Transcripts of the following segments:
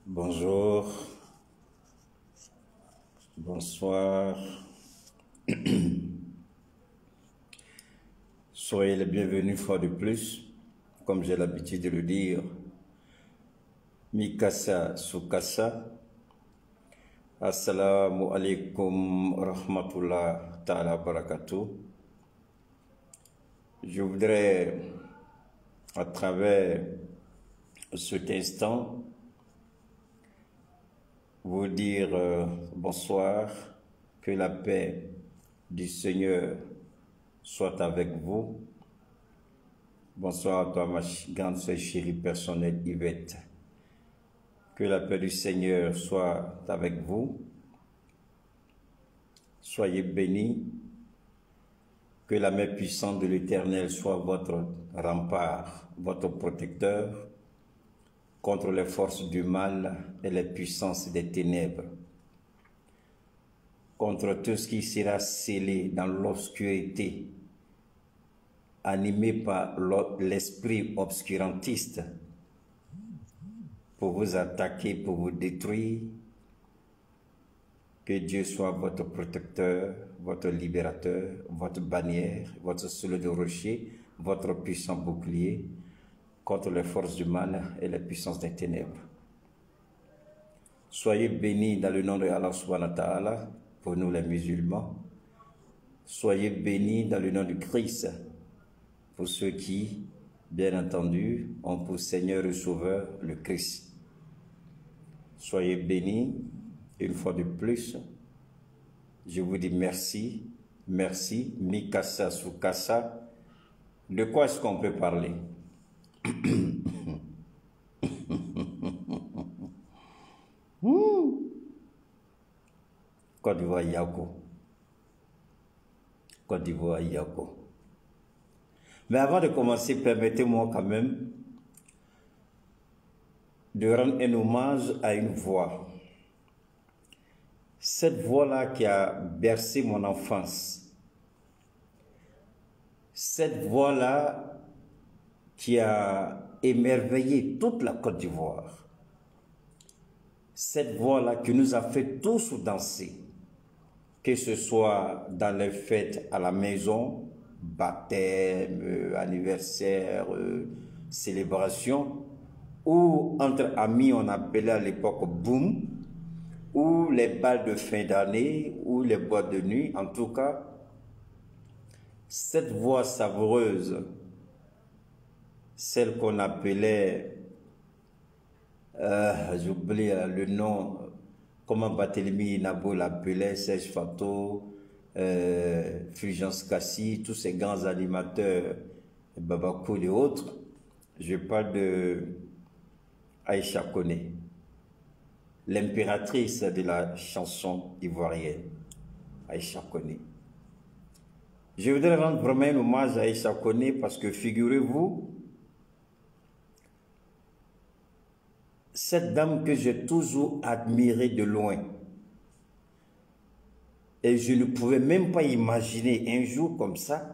Bonjour, bonsoir, soyez les bienvenus fois de plus, comme j'ai l'habitude de le dire, Mikasa Sukasa, Assalamu alaikum rahmatullah ta'ala barakatuh. Je voudrais, à travers cet instant, vous dire bonsoir, que la paix du Seigneur soit avec vous. Bonsoir à toi, ma grande soeur chérie personnelle Yvette. Que la paix du Seigneur soit avec vous. Soyez bénis. Que la main puissante de l'Éternel soit votre rempart, votre protecteur contre les forces du mal et les puissances des ténèbres, contre tout ce qui sera scellé dans l'obscurité, animé par l'esprit obscurantiste, pour vous attaquer, pour vous détruire. Que Dieu soit votre protecteur, votre libérateur, votre bannière, votre soleil de rocher, votre puissant bouclier contre les forces du mal et les puissances des ténèbres. Soyez bénis dans le nom de Allah subhanahu wa ta'ala, pour nous les musulmans. Soyez bénis dans le nom du Christ, pour ceux qui, bien entendu, ont pour Seigneur et Sauveur le Christ. Soyez bénis une fois de plus. Je vous dis merci, merci, Mikasa Sukasa. De quoi est-ce qu'on peut parler? Côte d'Ivoire Yako. Côte d'Ivoire Yako. Mais avant de commencer, permettez-moi quand même de rendre un hommage à une voix. Cette voix-là qui a bercé mon enfance. Cette voix-là qui a émerveillé toute la Côte d'Ivoire. Cette voix-là qui nous a fait tous danser. Que ce soit dans les fêtes à la maison, baptême, anniversaire, célébration, ou entre amis, on appelait à l'époque boom, ou les balles de fin d'année, ou les boîtes de nuit. En tout cas, cette voix savoureuse, celle qu'on appelait, j'oublie le nom, comment Barthélemy Nabo l'appelait, Serge Fato, Fulgence Cassi, tous ces grands animateurs, Babakoul et autres. Je parle de Aïcha Koné, l'impératrice de la chanson ivoirienne, Aïcha Koné. Je voudrais rendre vraiment un hommage à Aïcha Koné parce que figurez-vous, cette dame que j'ai toujours admirée de loin, et je ne pouvais même pas imaginer un jour comme ça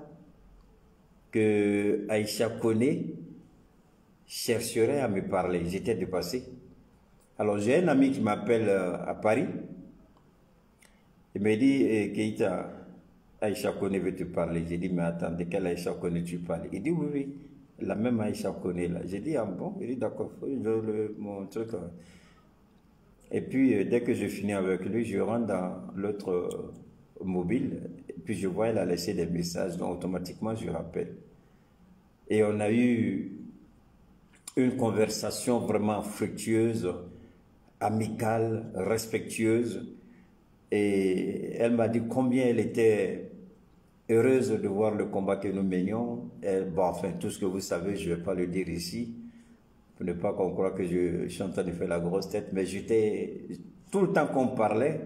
que Aïcha Koné chercherait à me parler. J'étais dépassé. Alors j'ai un ami qui m'appelle à Paris. Il me dit, Keïta, Aïcha Koné veut te parler. J'ai dit, mais attends, de quelle Aïcha Koné tu parles? Il dit, oui, oui, la même Aïcha Koné là. J'ai dit, ah bon? Il dit, d'accord, mon truc. Et puis, dès que je finis avec lui, je rentre dans l'autre mobile. Et puis, je vois, elle a laissé des messages. Donc, automatiquement, je rappelle. Et on a eu une conversation vraiment fructueuse, amicale, respectueuse. Et elle m'a dit combien elle était heureuse de voir le combat que nous menions. Bon, enfin, tout ce que vous savez, je ne vais pas le dire ici, pour ne pas qu'on croie que je suis en train de faire la grosse tête, mais j'étais, tout le temps qu'on parlait,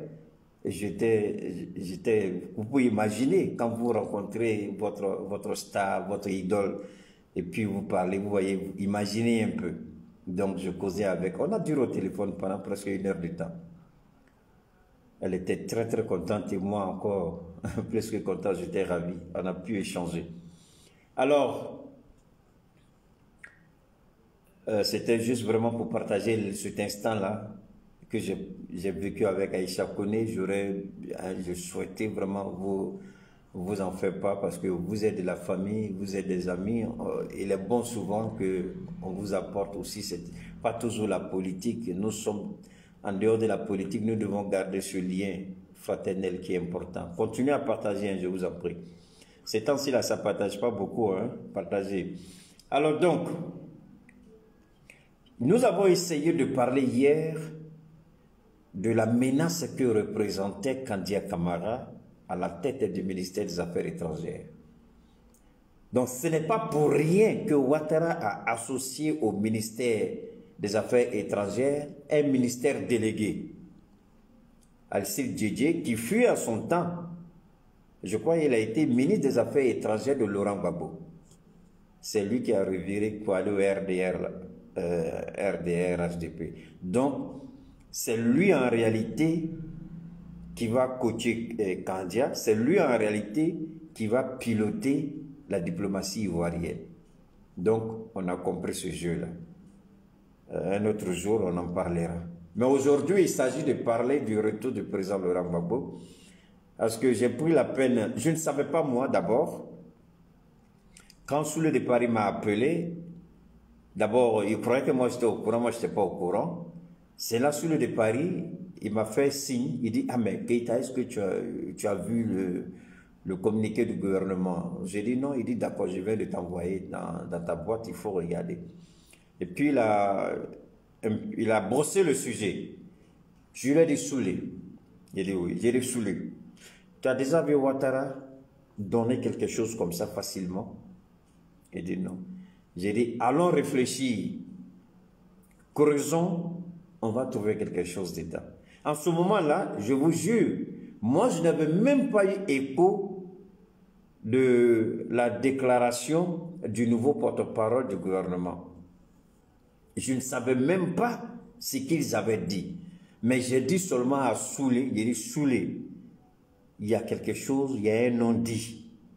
vous pouvez imaginer, quand vous rencontrez votre star, votre idole, et puis vous parlez, vous voyez, vous imaginez un peu. Donc je causais avec, on a duré au téléphone pendant presque 1 heure de temps. Elle était très très contente et moi encore plus que content, j'étais ravi. On a pu échanger. Alors, C'était juste vraiment pour partager cet instant-là que j'ai vécu avec Aïcha Koné. Je souhaitais vraiment vous en faire pas parce que vous êtes de la famille, vous êtes des amis. Il est bon souvent que on vous apporte aussi pas toujours la politique. Nous sommes en dehors de la politique, nous devons garder ce lien fraternel qui est important. Continuez à partager, hein, je vous en prie. Ces temps-ci là, ça partage pas beaucoup, hein, partagez. Alors donc, nous avons essayé de parler hier de la menace que représentait Kandia Camara à la tête du ministère des Affaires étrangères. Donc ce n'est pas pour rien que Ouattara a associé au ministère des Affaires étrangères un ministère délégué, Alcide Djedje, qui fut à son temps, je crois qu'il a été ministre des Affaires étrangères de Laurent Gbagbo. C'est lui qui a reviré pour aller au RDR, HDP. Donc, c'est lui en réalité qui va coacher Kandia, c'est lui en réalité qui va piloter la diplomatie ivoirienne. Donc, on a compris ce jeu-là. Un autre jour, on en parlera. Mais aujourd'hui, il s'agit de parler du retour du président Laurent Gbagbo. Parce que j'ai pris la peine, je ne savais pas moi d'abord. Quand Soulé de Paris m'a appelé, d'abord, il croyait que moi j'étais au courant, moi je n'étais pas au courant. C'est là, Soulé de Paris, il m'a fait signe, il dit, ah mais Keïta, est-ce que tu as vu le communiqué du gouvernement? J'ai dit non, il dit d'accord, je vais le t'envoyer dans ta boîte, il faut regarder. Et puis il a brossé le sujet. Je lui ai dit Soulé. Il dit oui, j'ai dit Soulé. Tu as déjà vu Ouattara donner quelque chose comme ça facilement? Il dit non. J'ai dit, allons réfléchir. Creusons, on va trouver quelque chose dedans. En ce moment-là, je vous jure, moi je n'avais même pas eu écho de la déclaration du nouveau porte-parole du gouvernement. Je ne savais même pas ce qu'ils avaient dit. Mais j'ai dit seulement à Soulé, j'ai dit Soulé, il y a quelque chose, il y a un non-dit.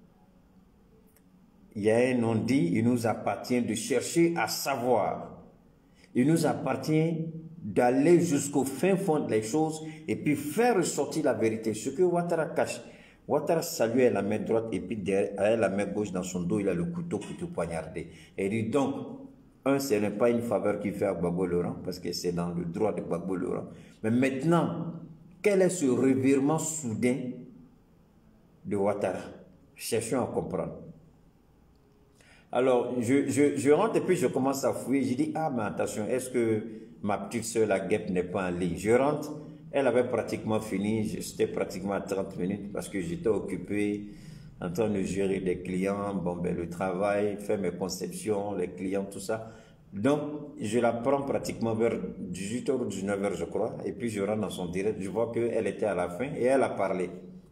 Il y a un non-dit, il nous appartient de chercher à savoir. Il nous appartient d'aller jusqu'au fin fond des choses et puis faire ressortir la vérité. Ce que Ouattara cache. Ouattara saluait la main droite et puis derrière la main gauche dans son dos, il a le couteau pour te poignarder. Et il dit donc, ce n'est pas une faveur qu'il fait à Gbagbo Laurent parce que c'est dans le droit de Gbagbo Laurent. Mais maintenant, quel est ce revirement soudain de Ouattara? Cherchons à comprendre. Alors, je rentre et puis je commence à fouiller. Je dis, ah, mais attention, est-ce que ma petite soeur, la guêpe, n'est pas en ligne? Je rentre, elle avait pratiquement fini, j'étais pratiquement à 30 minutes parce que j'étais occupé en train de gérer des clients, bon, ben, le travail, faire mes conceptions, les clients, tout ça. Donc, je la prends pratiquement vers 18h ou 19h, je crois, et puis je rentre dans son direct, je vois qu'elle était à la fin et elle a parlé.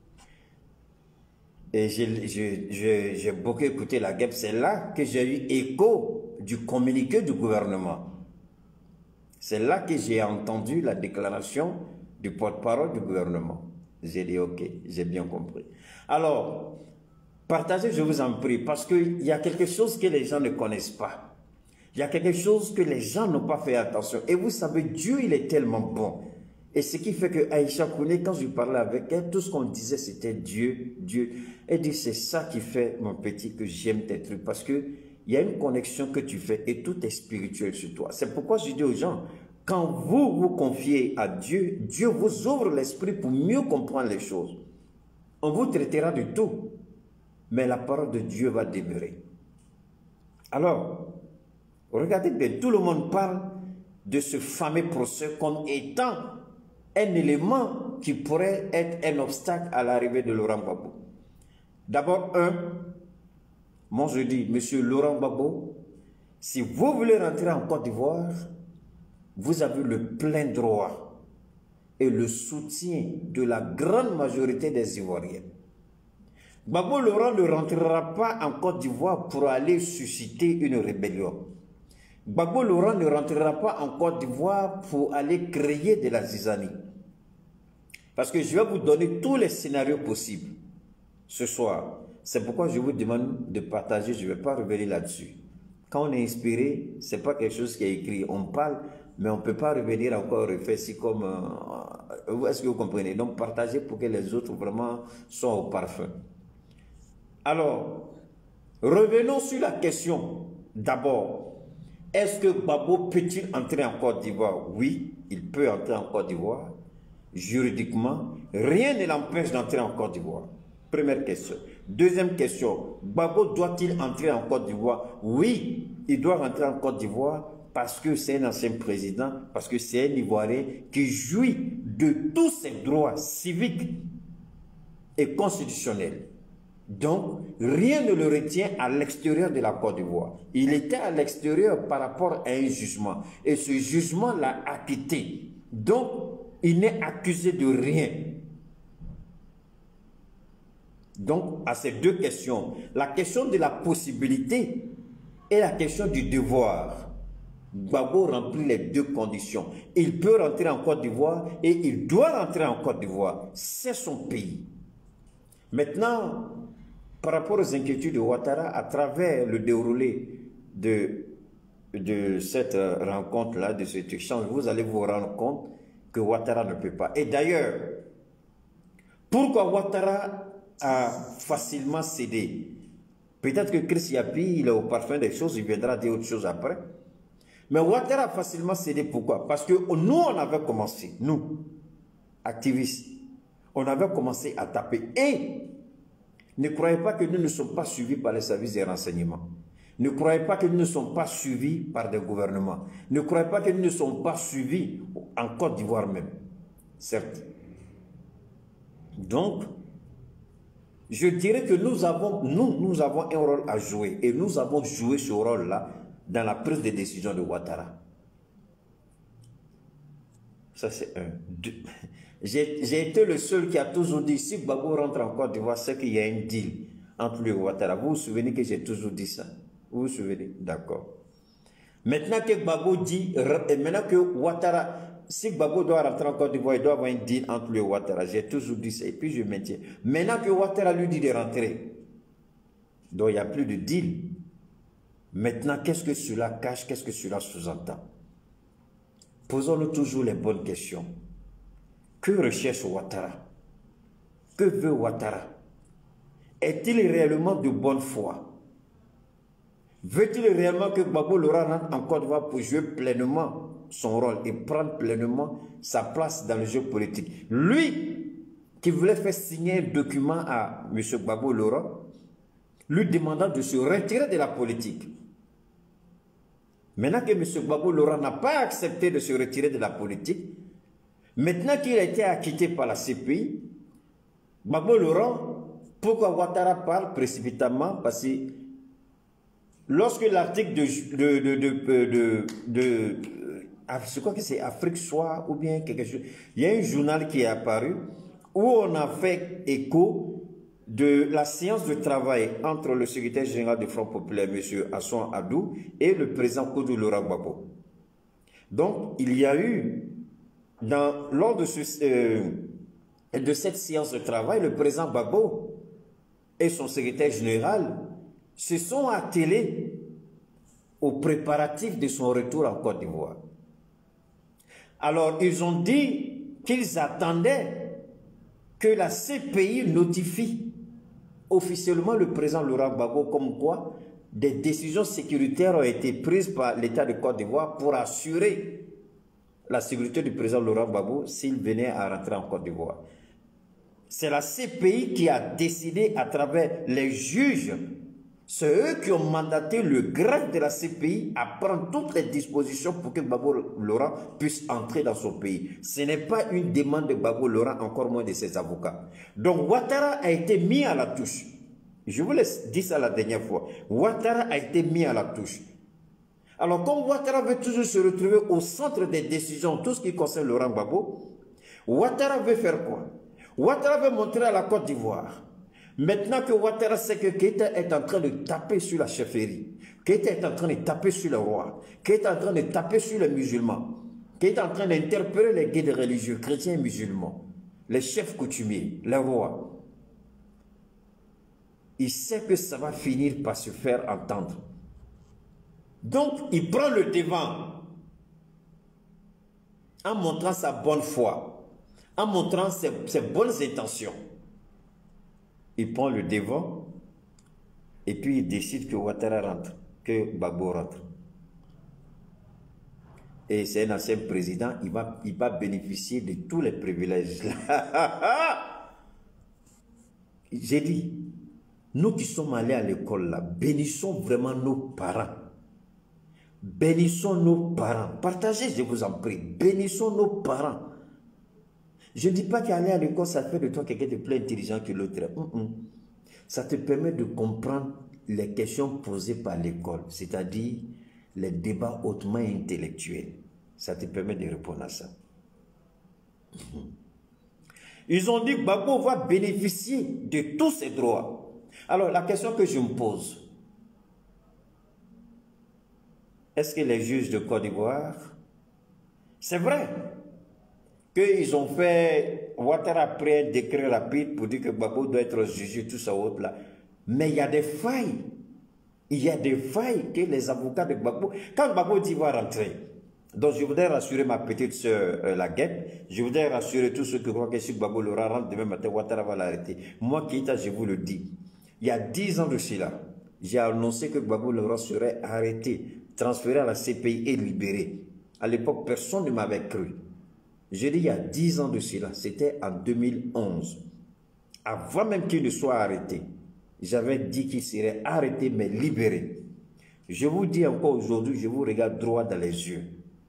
Et j'ai beaucoup écouté la guêpe. C'est là que j'ai eu écho du communiqué du gouvernement. C'est là que j'ai entendu la déclaration du porte-parole du gouvernement. J'ai dit ok, j'ai bien compris. Alors, partagez, je vous en prie, parce qu'il y a quelque chose que les gens ne connaissent pas. Il y a quelque chose que les gens n'ont pas fait attention. Et vous savez, Dieu, il est tellement bon. Et ce qui fait que Aïcha Koné, quand je parlais avec elle, tout ce qu'on disait, c'était Dieu, Dieu. Elle dit, c'est ça qui fait, mon petit, que j'aime tes trucs. Parce que il y a une connexion que tu fais et tout est spirituel sur toi. C'est pourquoi je dis aux gens, quand vous vous confiez à Dieu, Dieu vous ouvre l'esprit pour mieux comprendre les choses. On vous traitera de tout, mais la parole de Dieu va demeurer. Alors, regardez bien, tout le monde parle de ce fameux procès comme étant un élément qui pourrait être un obstacle à l'arrivée de Laurent Gbagbo. D'abord, moi je dis, monsieur Laurent Gbagbo, si vous voulez rentrer en Côte d'Ivoire, vous avez le plein droit et le soutien de la grande majorité des Ivoiriens. Gbagbo Laurent ne rentrera pas en Côte d'Ivoire pour aller susciter une rébellion. Gbagbo Laurent ne rentrera pas en Côte d'Ivoire pour aller créer de la zizanie. Parce que je vais vous donner tous les scénarios possibles ce soir. C'est pourquoi je vous demande de partager, je ne vais pas revenir là-dessus. Quand on est inspiré, ce n'est pas quelque chose qui est écrit. On parle, mais on ne peut pas revenir encore refaire si comme... est-ce que vous comprenez? Donc, partagez pour que les autres vraiment soient au parfum. Alors, revenons sur la question. D'abord, est-ce que Gbagbo peut-il entrer en Côte d'Ivoire? Oui, il peut entrer en Côte d'Ivoire. Juridiquement, rien ne l'empêche d'entrer en Côte d'Ivoire. Première question. Deuxième question, Gbagbo doit-il entrer en Côte d'Ivoire? Oui, il doit rentrer en Côte d'Ivoire parce que c'est un ancien président, parce que c'est un Ivoirien qui jouit de tous ses droits civiques et constitutionnels. Donc, rien ne le retient à l'extérieur de la Côte d'Ivoire. Il était à l'extérieur par rapport à un jugement. Et ce jugement l'a acquitté. Donc, il n'est accusé de rien. Donc, à ces deux questions, la question de la possibilité et la question du devoir, Gbagbo remplit les deux conditions. Il peut rentrer en Côte d'Ivoire et il doit rentrer en Côte d'Ivoire. C'est son pays. Maintenant, par rapport aux inquiétudes de Ouattara, à travers le déroulé de cette rencontre-là, de cet échange, vous allez vous rendre compte que Ouattara ne peut pas. Et d'ailleurs, pourquoi Ouattara a facilement cédé? Peut-être que Chris Yapi, il est au parfum des choses, il viendra dire autre chose après. Mais Ouattara a facilement cédé, pourquoi? Parce que nous, on avait commencé, nous, activistes, on avait commencé à taper. Et ne croyez pas que nous ne sommes pas suivis par les services de renseignement. Ne croyez pas que nous ne sommes pas suivis par des gouvernements. Ne croyez pas que nous ne sommes pas suivis en Côte d'Ivoire même. Certes. Donc, je dirais que nous avons un rôle à jouer. Et nous avons joué ce rôle-là dans la prise de décision de Ouattara. Ça, c'est un. Deux. J'ai été le seul qui a toujours dit, si Gbagbo rentre en Côte d'Ivoire, c'est qu'il y a un deal entre lui et Ouattara. Vous vous souvenez que j'ai toujours dit ça? Vous vous souvenez? D'accord. Maintenant que Gbagbo dit, maintenant que Ouattara, si Gbagbo doit rentrer en Côte d'Ivoire, il doit avoir un deal entre lui et Ouattara. J'ai toujours dit ça et puis je maintiens. Maintenant que Ouattara lui dit de rentrer, donc il n'y a plus de deal. Maintenant, qu'est-ce que cela cache? Qu'est-ce que cela sous-entend? Posons-nous toujours les bonnes questions. Que recherche Ouattara? Que veut Ouattara? Est-il réellement de bonne foi? Veut-il réellement que Gbagbo Lora rentre en Côte d'Ivoire pour jouer pleinement son rôle et prendre pleinement sa place dans le jeu politique? Lui, qui voulait faire signer un document à M. Gbagbo Lora, lui demandant de se retirer de la politique. Maintenant que M. Gbagbo Lora n'a pas accepté de se retirer de la politique, maintenant qu'il a été acquitté par la CPI, Gbagbo Lora, pourquoi Ouattara parle précipitamment? Parce que lorsque l'article je crois que c'est Afrique Soir ou bien quelque chose, il y a un journal qui est apparu où on a fait écho de la séance de travail entre le secrétaire général du Front Populaire, M. Assouan Adou, et le président Koudou Laurent Gbagbo. Donc, il y a eu, lors de cette séance de travail, le président Gbagbo et son secrétaire général se sont attelés aux préparatifs de son retour en Côte d'Ivoire. Alors, ils ont dit qu'ils attendaient que la CPI notifie officiellement le président Laurent Gbagbo comme quoi des décisions sécuritaires ont été prises par l'État de Côte d'Ivoire pour assurer la sécurité du président Laurent Gbagbo s'il venait à rentrer en Côte d'Ivoire. C'est la CPI qui a décidé à travers les juges. C'est eux qui ont mandaté le greffe de la CPI à prendre toutes les dispositions pour que Gbagbo Laurent puisse entrer dans son pays. Ce n'est pas une demande de Gbagbo Laurent, encore moins de ses avocats. Donc Ouattara a été mis à la touche. Je vous laisse dire ça la dernière fois. Ouattara a été mis à la touche. Alors comme Ouattara veut toujours se retrouver au centre des décisions, tout ce qui concerne Laurent Gbagbo, Ouattara veut faire quoi? Ouattara veut montrer à la Côte d'Ivoire. Maintenant que Ouattara sait que Keïta est en train de taper sur la chefferie, Keïta est en train de taper sur le roi, Keïta est en train de taper sur les musulmans, Keïta est en train d'interpeller les guides religieux, chrétiens et musulmans, les chefs coutumiers, les rois. Il sait que ça va finir par se faire entendre. Donc, il prend le devant en montrant sa bonne foi, en montrant ses bonnes intentions. Il prend le devant et puis il décide que Ouattara rentre, que Gbagbo rentre. Et c'est un ancien président, il va bénéficier de tous les privilèges. J'ai dit, nous qui sommes allés à l'école là, bénissons vraiment nos parents. Bénissons nos parents. Partagez, je vous en prie. Bénissons nos parents. Je ne dis pas qu'aller à l'école, ça fait de toi quelqu'un de plus intelligent que l'autre. Ça te permet de comprendre les questions posées par l'école, c'est-à-dire les débats hautement intellectuels. Ça te permet de répondre à ça. Ils ont dit que Gbagbo va bénéficier de tous ses droits. Alors, la question que je me pose, est-ce que les juges de Côte d'Ivoire, c'est vrai qu'ils ont fait, Ouattara a pris un décret rapide pour dire que Gbagbo doit être jugé, tout ça, autre là. Mais il y a des failles. Il y a des failles que les avocats de Gbagbo, quand Gbagbo dit va rentrer, donc je voudrais rassurer ma petite soeur, la guette, je voudrais rassurer tous ceux qui croient que si Gbagbo le rentre demain matin, Ouattara va l'arrêter. Moi, Keïta, je vous le dis, il y a 10 ans de cela, j'ai annoncé que Gbagbo Laurent serait arrêté, transféré à la CPI et libéré. À l'époque, personne ne m'avait cru. Je dis il y a 10 ans de cela, c'était en 2011. Avant même qu'il ne soit arrêté, j'avais dit qu'il serait arrêté mais libéré. Je vous dis encore aujourd'hui, je vous regarde droit dans les yeux.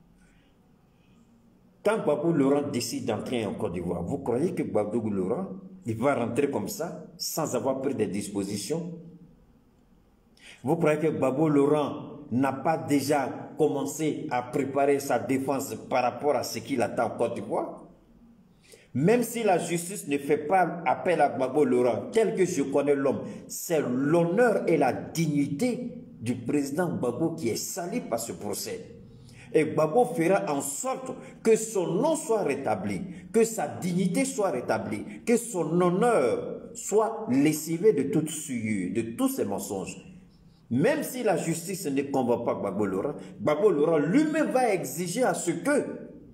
Quand Gbagbo Laurent décide d'entrer en Côte d'Ivoire, vous croyez que Gbagbo Laurent, il va rentrer comme ça, sans avoir pris des dispositions? Vous croyez que Gbagbo Laurent n'a pas déjà commencé à préparer sa défense par rapport à ce qu'il attend en Côte d'Ivoire? Même si la justice ne fait pas appel à Gbagbo Laurent, tel que je connais l'homme, c'est l'honneur et la dignité du président Gbagbo qui est sali par ce procès. Et Gbagbo fera en sorte que son nom soit rétabli, que sa dignité soit rétablie, que son honneur soit lessivé de toute souillure, de tous ces mensonges. Même si la justice ne convoque pas Gbagbo Laurent lui-même va exiger à ce que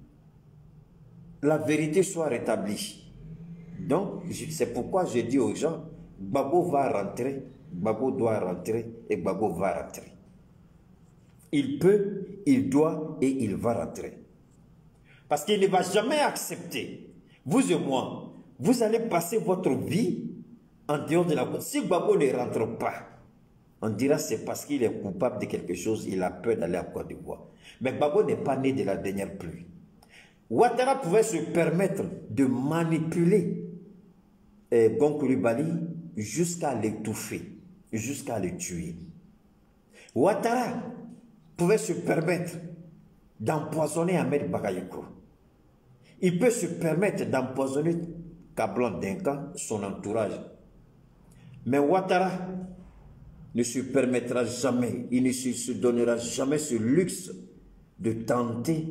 la vérité soit rétablie. Donc, c'est pourquoi je dis aux gens, Gbagbo va rentrer, Gbagbo doit rentrer et Gbagbo va rentrer. Il peut, il doit et il va rentrer. Parce qu'il ne va jamais accepter, vous et moi, vous allez passer votre vie en dehors de la Côte. Si Gbagbo ne rentre pas, on dira c'est parce qu'il est coupable de quelque chose, il a peur d'aller à Côte d'Ivoire. Mais Gbagbo n'est pas né de la dernière pluie. Ouattara pouvait se permettre de manipuler Gon Coulibaly jusqu'à l'étouffer, jusqu'à le tuer. Ouattara pouvait se permettre d'empoisonner Ahmed Bakayoko. Il peut se permettre d'empoisonner Kablan Denka, son entourage. Mais Ouattara ne se permettra jamais, il ne se donnera jamais ce luxe de tenter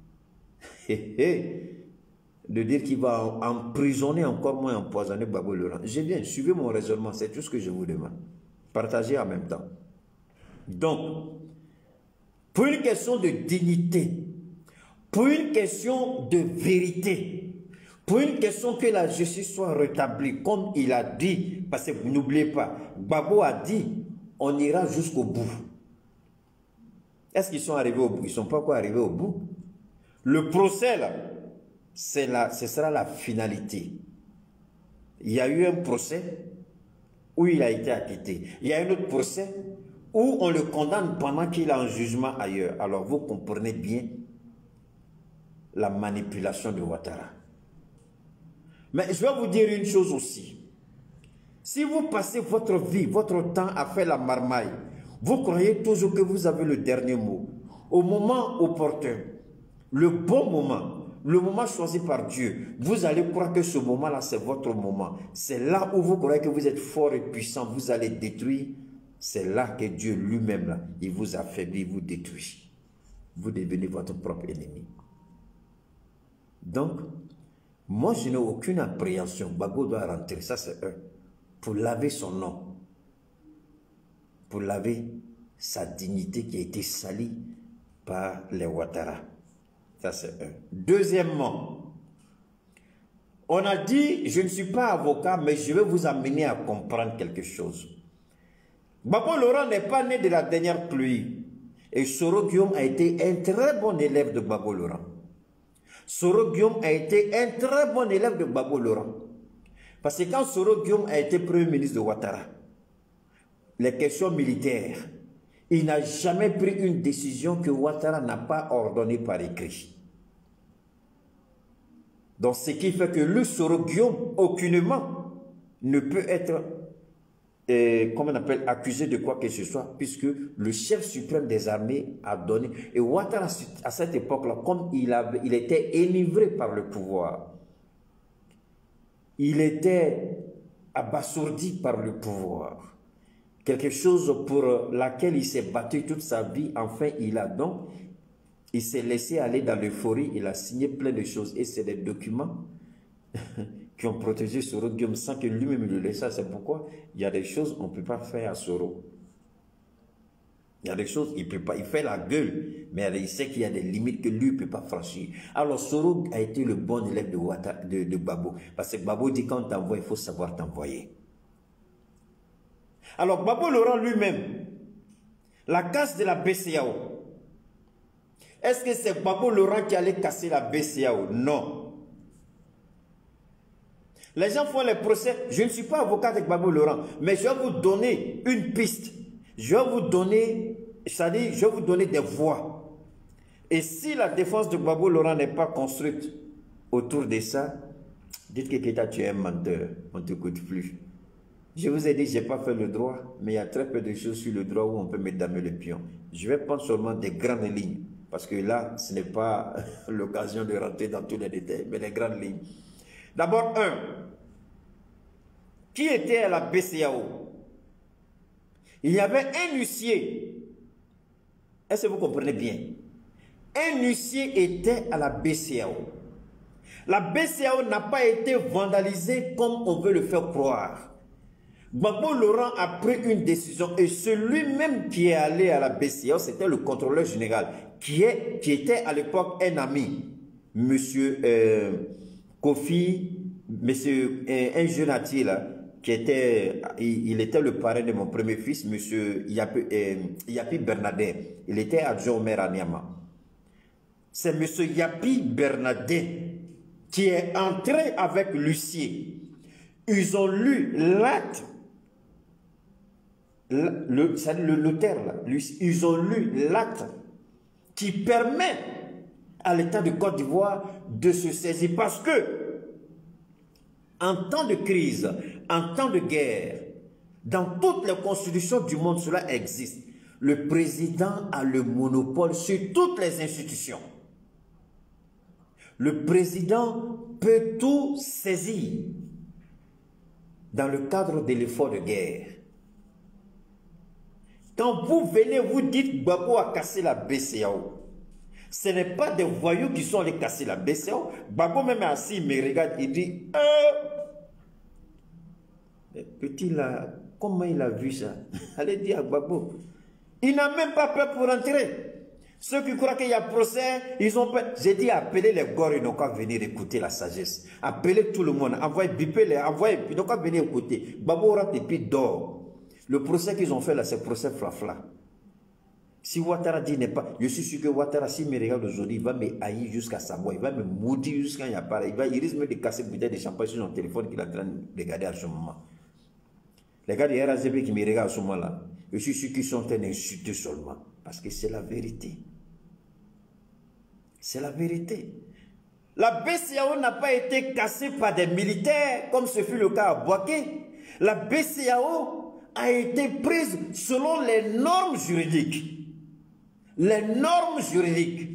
de dire qu'il va emprisonner, encore moins empoisonner Gbagbo Laurent. Je viens, suivez mon raisonnement, c'est tout ce que je vous demande. Partagez en même temps. Donc, pour une question de dignité, pour une question de vérité, pour une question que la justice soit rétablie, comme il a dit, parce que n'oubliez pas, Gbagbo a dit, on ira jusqu'au bout. Est-ce qu'ils sont arrivés au bout? Ils ne sont pas encore arrivés au bout. Le procès, là, ce sera la finalité. Il y a eu un procès où il a été acquitté. Il y a un autre procès où on le condamne pendant qu'il est en jugement ailleurs. Alors vous comprenez bien la manipulation de Ouattara. Mais je vais vous dire une chose aussi. Si vous passez votre vie, votre temps à faire la marmaille, vous croyez toujours que vous avez le dernier mot. Au moment opportun, le bon moment, le moment choisi par Dieu, vous allez croire que ce moment-là, c'est votre moment. C'est là où vous croyez que vous êtes fort et puissant, vous allez détruire. C'est là que Dieu lui-même, là, il vous affaiblit, vous détruit. Vous devenez votre propre ennemi. Donc, moi, je n'ai aucune appréhension. Gbagbo doit rentrer, ça c'est un. Pour laver son nom. Pour laver sa dignité qui a été salie par les Ouattara. Ça, c'est un. Deuxièmement, on a dit, je ne suis pas avocat, mais je vais vous amener à comprendre quelque chose. Gbagbo Laurent n'est pas né de la dernière pluie. Et Soro Guillaume a été un très bon élève de Gbagbo Laurent. Soro Guillaume a été un très bon élève de Gbagbo Laurent. Parce que quand Soro Guillaume a été premier ministre de Ouattara, les questions militaires, il n'a jamais pris une décision que Ouattara n'a pas ordonnée par écrit. Donc, ce qui fait que le Soro Guillaume, aucunement, ne peut être, comment on appelle, accusé de quoi que ce soit, puisque le chef suprême des armées a donné. Et Ouattara, à cette époque-là, comme il était enivré par le pouvoir, il était abasourdi par le pouvoir, quelque chose pour laquelle il s'est battu toute sa vie, enfin il a donc, il s'est laissé aller dans l'euphorie, il a signé plein de choses, et c'est des documents qui ont protégé Soro Guillaume sans que lui-même le laisse. C'est pourquoi il y a des choses qu'on ne peut pas faire à Soro. Il y a des choses, il peut pas, il fait la gueule, mais il sait qu'il y a des limites que lui ne peut pas franchir. Alors Soro a été le bon élève de Gbagbo, parce que Gbagbo dit quand on t'envoie, il faut savoir t'envoyer. Alors Gbagbo Laurent lui-même, la casse de la BCEAO, est-ce que c'est Gbagbo Laurent qui allait casser la BCEAO? Non. Les gens font les procès. Je ne suis pas avocat avec Gbagbo Laurent, mais je vais vous donner une piste. Je vais vous donner, c'est-à-dire, je vais vous donner des voies. Et si la défense de Gbagbo Laurent n'est pas construite autour de ça, dites que Keita, tu es un menteur. On ne t'écoute plus. Je vous ai dit, je n'ai pas fait le droit, mais il y a très peu de choses sur le droit où on peut me damer le pion. Je vais prendre seulement des grandes lignes. Parce que là, ce n'est pas l'occasion de rentrer dans tous les détails, mais les grandes lignes. D'abord, qui était à la BCEAO? Il y avait un huissier. Est-ce que vous comprenez bien? Un huissier était à la BCEAO. La BCEAO n'a pas été vandalisée comme on veut le faire croire. Gbagbo Laurent a pris une décision et celui-même qui est allé à la BCEAO, c'était le contrôleur général, qui était à l'époque un ami, monsieur Kofi, monsieur, un jeune atier là, qui était, il était le parrain de mon premier fils, monsieur Yapi Bernadette. Il était adjoint au maire à Niama. C'est monsieur Yapi Bernadette qui est entré avec l'huissier. Ils ont lu l'acte, le notaire là, ils ont lu l'acte qui permet à l'État de Côte d'Ivoire de se saisir parce que en temps de crise, en temps de guerre, dans toutes les constitutions du monde, cela existe. Le président a le monopole sur toutes les institutions. Le président peut tout saisir dans le cadre de l'effort de guerre. Quand vous venez, vous dites Gbagbo a cassé la BCEAO. Ce n'est pas des voyous qui sont allés casser la BCEAO. Gbagbo même assis, il me regarde, il dit petit là, comment il a vu ça? Allez dire à Gbagbo. Il n'a même pas peur pour entrer. Ceux qui croient qu'il y a procès, ils ont peur. J'ai dit appeler les gors, ils n'ont qu'à venir écouter la sagesse. Appeler tout le monde, envoyer biper les, envoyer, ils n'ont qu'à venir écouter. Gbagbo rentre et puis dort. Le procès qu'ils ont fait là, c'est procès flafla. Si Ouattara dit n'est pas, je suis sûr que Ouattara, s'il me regarde aujourd'hui, il va me haïr jusqu'à sa mort, il va me maudire jusqu'à il n'y a pas, il risque même de casser une bouteille de champagne sur son téléphone qu'il est en train de regarder à ce moment. Les gars de RAZB qui me regardent à ce moment-là, je suis sûr qu'ils sont en train d'insulter seulement, parce que c'est la vérité. C'est la vérité. La BCEAO n'a pas été cassée par des militaires, comme ce fut le cas à Bouaké. La BCEAO a été prise selon les normes juridiques. Les normes juridiques.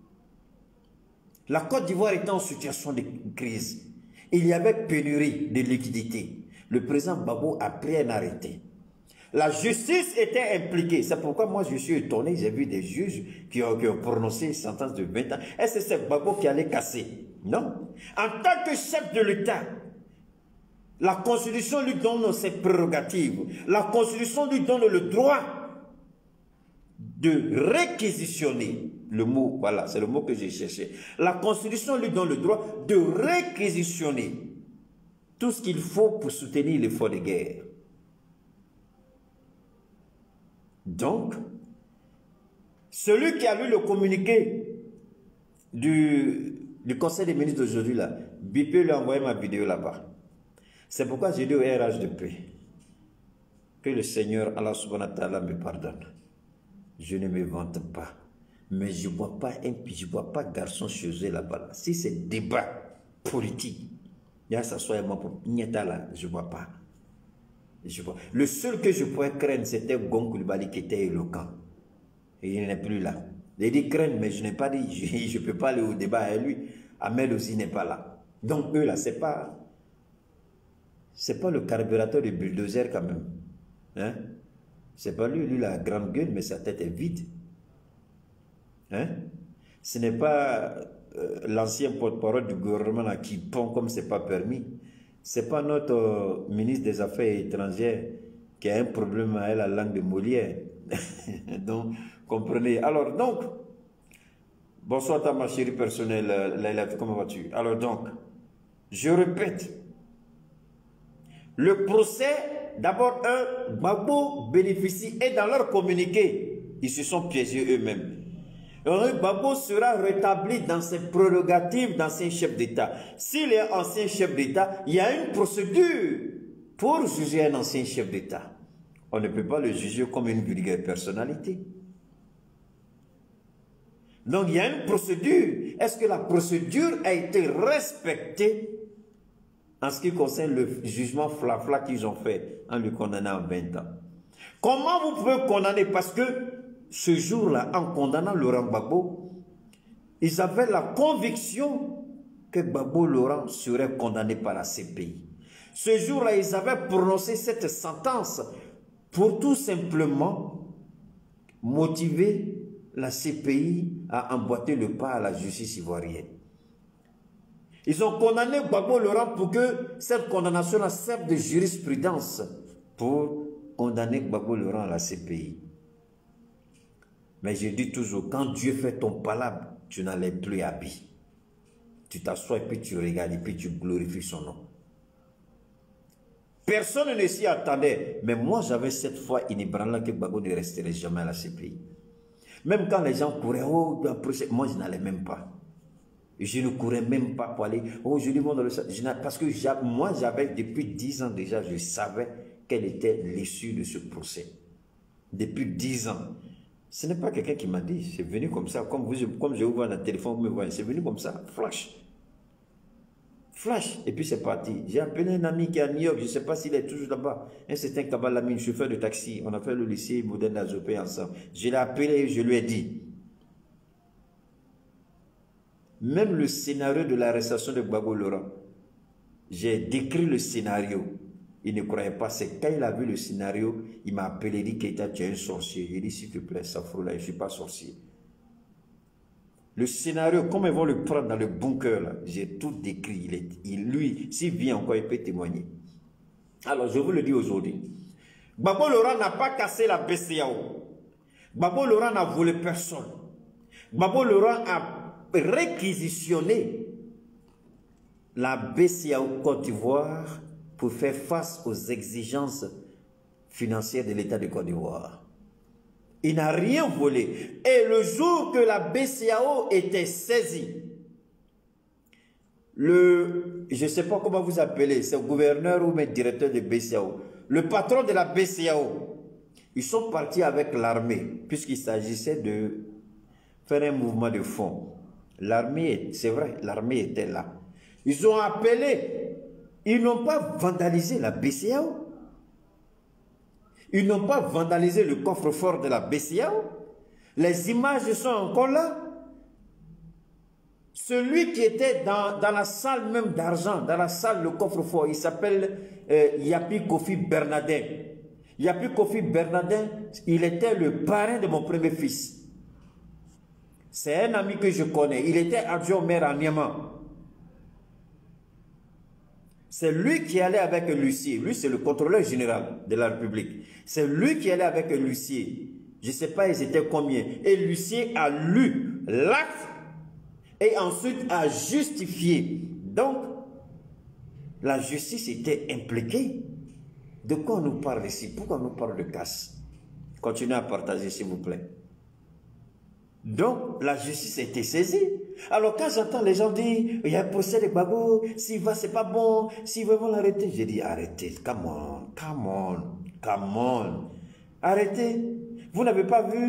La Côte d'Ivoire était en situation de crise. Il y avait pénurie de liquidités. Le président Gbagbo a pris un arrêté. La justice était impliquée. C'est pourquoi moi je suis étonné. J'ai vu des juges qui ont prononcé une sentence de 20 ans. Est-ce que c'est Gbagbo qui allait casser? Non. En tant que chef de l'État, la Constitution lui donne ses prérogatives. La Constitution lui donne le droit de réquisitionner, le mot, voilà, c'est le mot que j'ai cherché. La Constitution lui donne le droit de réquisitionner tout ce qu'il faut pour soutenir l'effort de guerre. Donc, celui qui a lu le communiqué du Conseil des ministres d'aujourd'hui, là, Bipé lui a envoyé ma vidéo là-bas. C'est pourquoi j'ai dit au RH de paix que le Seigneur Allah subhanahu wa ta'ala me pardonne. Je ne me vante pas, mais je ne vois pas garçon chez eux là-bas. Si c'est débat politique, il y a ça soit pour là, je ne vois pas. Le seul que je pouvais craindre, c'était Gon Coulibaly qui était éloquent. Et il n'est plus là. J'ai dit craindre, mais je n'ai pas dit, je ne peux pas aller au débat avec lui. Ahmed aussi n'est pas là. Donc eux là, c'est pas le carburateur du bulldozer quand même. Hein? C'est pas lui, la grande gueule, mais sa tête est vide. Hein? Ce n'est pas l'ancien porte-parole du gouvernement là, qui pond comme c'est pas permis. C'est pas notre ministre des Affaires étrangères qui a un problème avec la langue de Molière. Donc, comprenez. Alors, donc, bonsoir à ma chérie personnelle, Laila, comment vas-tu? Alors donc, je répète, le procès, d'abord, Gbagbo bénéficie, et dans leur communiqué, ils se sont piégés eux-mêmes. Gbagbo sera rétabli dans ses prérogatives d'ancien chef d'État. S'il est ancien chef d'État, il y a une procédure pour juger un ancien chef d'État. On ne peut pas le juger comme une vulgaire personnalité. Donc il y a une procédure. Est-ce que la procédure a été respectée en ce qui concerne le jugement flafla qu'ils ont fait en le condamnant à 20 ans? Comment vous pouvez condamner? Parce que ce jour-là, en condamnant Laurent Gbagbo, ils avaient la conviction que Gbagbo Laurent serait condamné par la CPI. Ce jour-là, ils avaient prononcé cette sentence pour tout simplement motiver la CPI à emboîter le pas à la justice ivoirienne. Ils ont condamné Gbagbo Laurent pour que cette condamnation serve de jurisprudence pour condamner Gbagbo Laurent à la CPI. Mais je dis toujours, quand Dieu fait ton palabre, tu n'en es plus habillé. Tu t'assois et puis tu regardes et puis tu glorifies son nom. Personne ne s'y attendait. Mais moi, j'avais cette foi inébranlable que Gbagbo ne resterait jamais à la CPI. Même quand les gens couraient, oh, moi, je n'allais même pas. Je ne courais même pas pour aller, oh, je lui montre le... Parce que moi, j'avais, depuis 10 ans déjà, je savais quelle était l'issue de ce procès. Depuis 10 ans. Ce n'est pas quelqu'un qui m'a dit, c'est venu comme ça, comme je vous vois dans le téléphone, vous me voyez, c'est venu comme ça, flash. Flash, et puis c'est parti. J'ai appelé un ami qui est à New York, je ne sais pas s'il est toujours là-bas. Un certain Kabal Lamine, chauffeur de taxi, on a fait le lycée moderne d'Azopé ensemble. Je l'ai appelé et je lui ai dit, même le scénario de l'arrestation de Gbagbo Laurent, j'ai décrit le scénario. Il ne croyait pas. C'est quand il a vu le scénario, il m'a appelé, il dit Keita, tu es un sorcier. J'ai dit, s'il te plaît, Safroula, je ne suis pas sorcier. Le scénario, comme ils vont le prendre dans le bunker, là, j'ai tout décrit. Lui, s'il vient encore, il peut témoigner. Alors, je vous le dis aujourd'hui. Gbagbo Laurent n'a pas cassé la BCEAO. Gbagbo Laurent n'a volé personne. Gbagbo Laurent a réquisitionné la BCEAO Côte d'Ivoire pour faire face aux exigences financières de l'État de Côte d'Ivoire. Il n'a rien volé. Et le jour que la BCEAO était saisie, je ne sais pas comment vous appelez, c'est le gouverneur ou le directeur de BCEAO, le patron de la BCEAO, ils sont partis avec l'armée, puisqu'il s'agissait de faire un mouvement de fonds. L'armée, c'est vrai, l'armée était là. Ils ont appelé. Ils n'ont pas vandalisé la BCEAO. Ils n'ont pas vandalisé le coffre-fort de la BCEAO. Les images sont encore là. Celui qui était dans la salle même d'argent, dans la salle, le coffre-fort, il s'appelle Yapi Kofi Bernardin. Yapi Kofi Bernardin, il était le parrain de mon premier fils. C'est un ami que je connais. Il était adjoint au maire à Niamey. C'est lui qui allait avec l'huissier. Lui, c'est le contrôleur général de la République. C'est lui qui allait avec l'huissier Je ne sais pas ils étaient combien. Et l'huissier a lu l'acte et ensuite a justifié. Donc, la justice était impliquée. De quoi on nous parle ici? Pourquoi on nous parle de casse? Continuez à partager, s'il vous plaît. Donc, la justice a été saisie. Alors, quand j'entends les gens dire, il y a un procès de Gbagbo, s'il va, c'est pas bon, s'ils veulent l'arrêter, j'ai dit, arrêtez, come on, come on, come on. Arrêtez. Vous n'avez pas vu?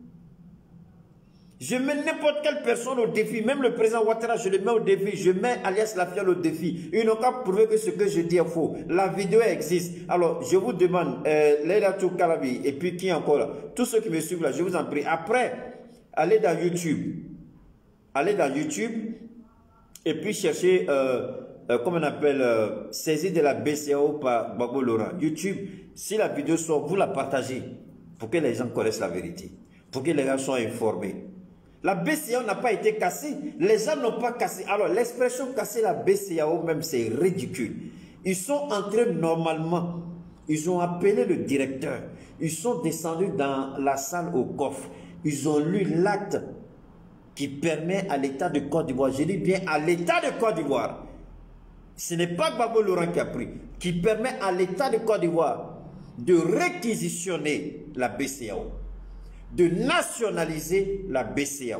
Je mets n'importe quelle personne au défi, même le président Ouattara, je le mets au défi, je mets alias Lafiale au défi. Ils n'ont qu'à prouver que ce que je dis est faux. La vidéo existe. Alors, je vous demande, Leila Kalabi, et puis qui encore là? Tous ceux qui me suivent là, je vous en prie. Après, allez dans YouTube. Allez dans YouTube, et puis cherchez, comment on appelle, saisie de la BCAO par Gbagbo Laurent. YouTube, si la vidéo sort, vous la partagez, pour que les gens connaissent la vérité, pour que les gens soient informés. La BCAO n'a pas été cassée. Les gens n'ont pas cassé. Alors, l'expression casser la BCAO même, c'est ridicule. Ils sont entrés normalement. Ils ont appelé le directeur. Ils sont descendus dans la salle au coffre. Ils ont lu l'acte qui permet à l'État de Côte d'Ivoire, je dis bien à l'État de Côte d'Ivoire, ce n'est pas Gbagbo Laurent qui a pris, qui permet à l'État de Côte d'Ivoire de réquisitionner la BCAO, de nationaliser la BCAO.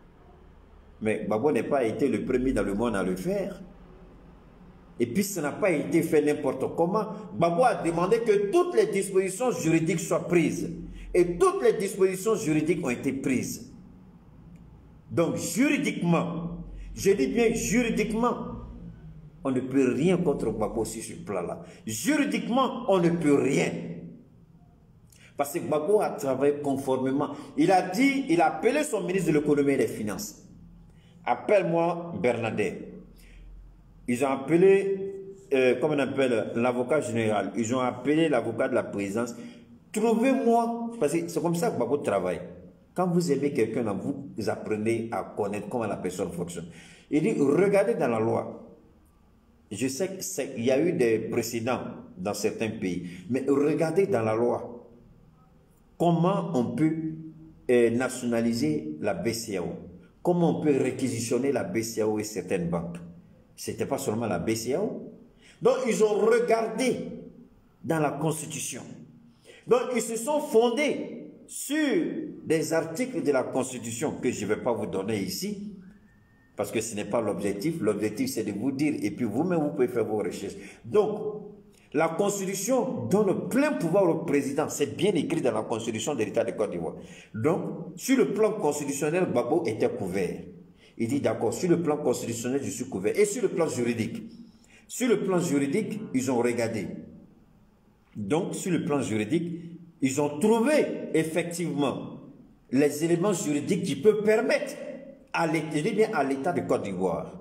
Mais Gbagbo n'a pas été le premier dans le monde à le faire. Et puis ça n'a pas été fait n'importe comment. Gbagbo a demandé que toutes les dispositions juridiques soient prises. Et toutes les dispositions juridiques ont été prises. Donc juridiquement, je dis bien juridiquement, on ne peut rien contre Gbagbo sur ce plan-là. Juridiquement, on ne peut rien. Parce que Gbagbo a travaillé conformément. Il a dit, il a appelé son ministre de l'économie et des finances. Appelle-moi Bernadette. Ils ont appelé, comment on appelle, l'avocat général. Ils ont appelé l'avocat de la présidence. Trouvez-moi, parce que c'est comme ça que Gbagbo travaille. Quand vous aimez quelqu'un, vous apprenez à connaître comment la personne fonctionne. Il dit, regardez dans la loi. Je sais qu'il y a eu des précédents dans certains pays, mais regardez dans la loi comment on peut nationaliser la BCAO, comment on peut réquisitionner la BCAO et certaines banques. Ce n'était pas seulement la BCAO. Donc, ils ont regardé dans la Constitution. Donc, ils se sont fondés sur des articles de la Constitution que je ne vais pas vous donner ici, parce que ce n'est pas l'objectif. L'objectif, c'est de vous dire, et puis vous-même, vous pouvez faire vos recherches. Donc, la Constitution donne plein pouvoir au président. C'est bien écrit dans la Constitution de l'État de Côte d'Ivoire. Donc, sur le plan constitutionnel, Gbagbo était couvert. Il dit, d'accord, sur le plan constitutionnel, je suis couvert. Et sur le plan juridique? Sur le plan juridique, ils ont regardé. Donc, sur le plan juridique, ils ont trouvé effectivement les éléments juridiques qui peuvent permettre à l'État de Côte d'Ivoire,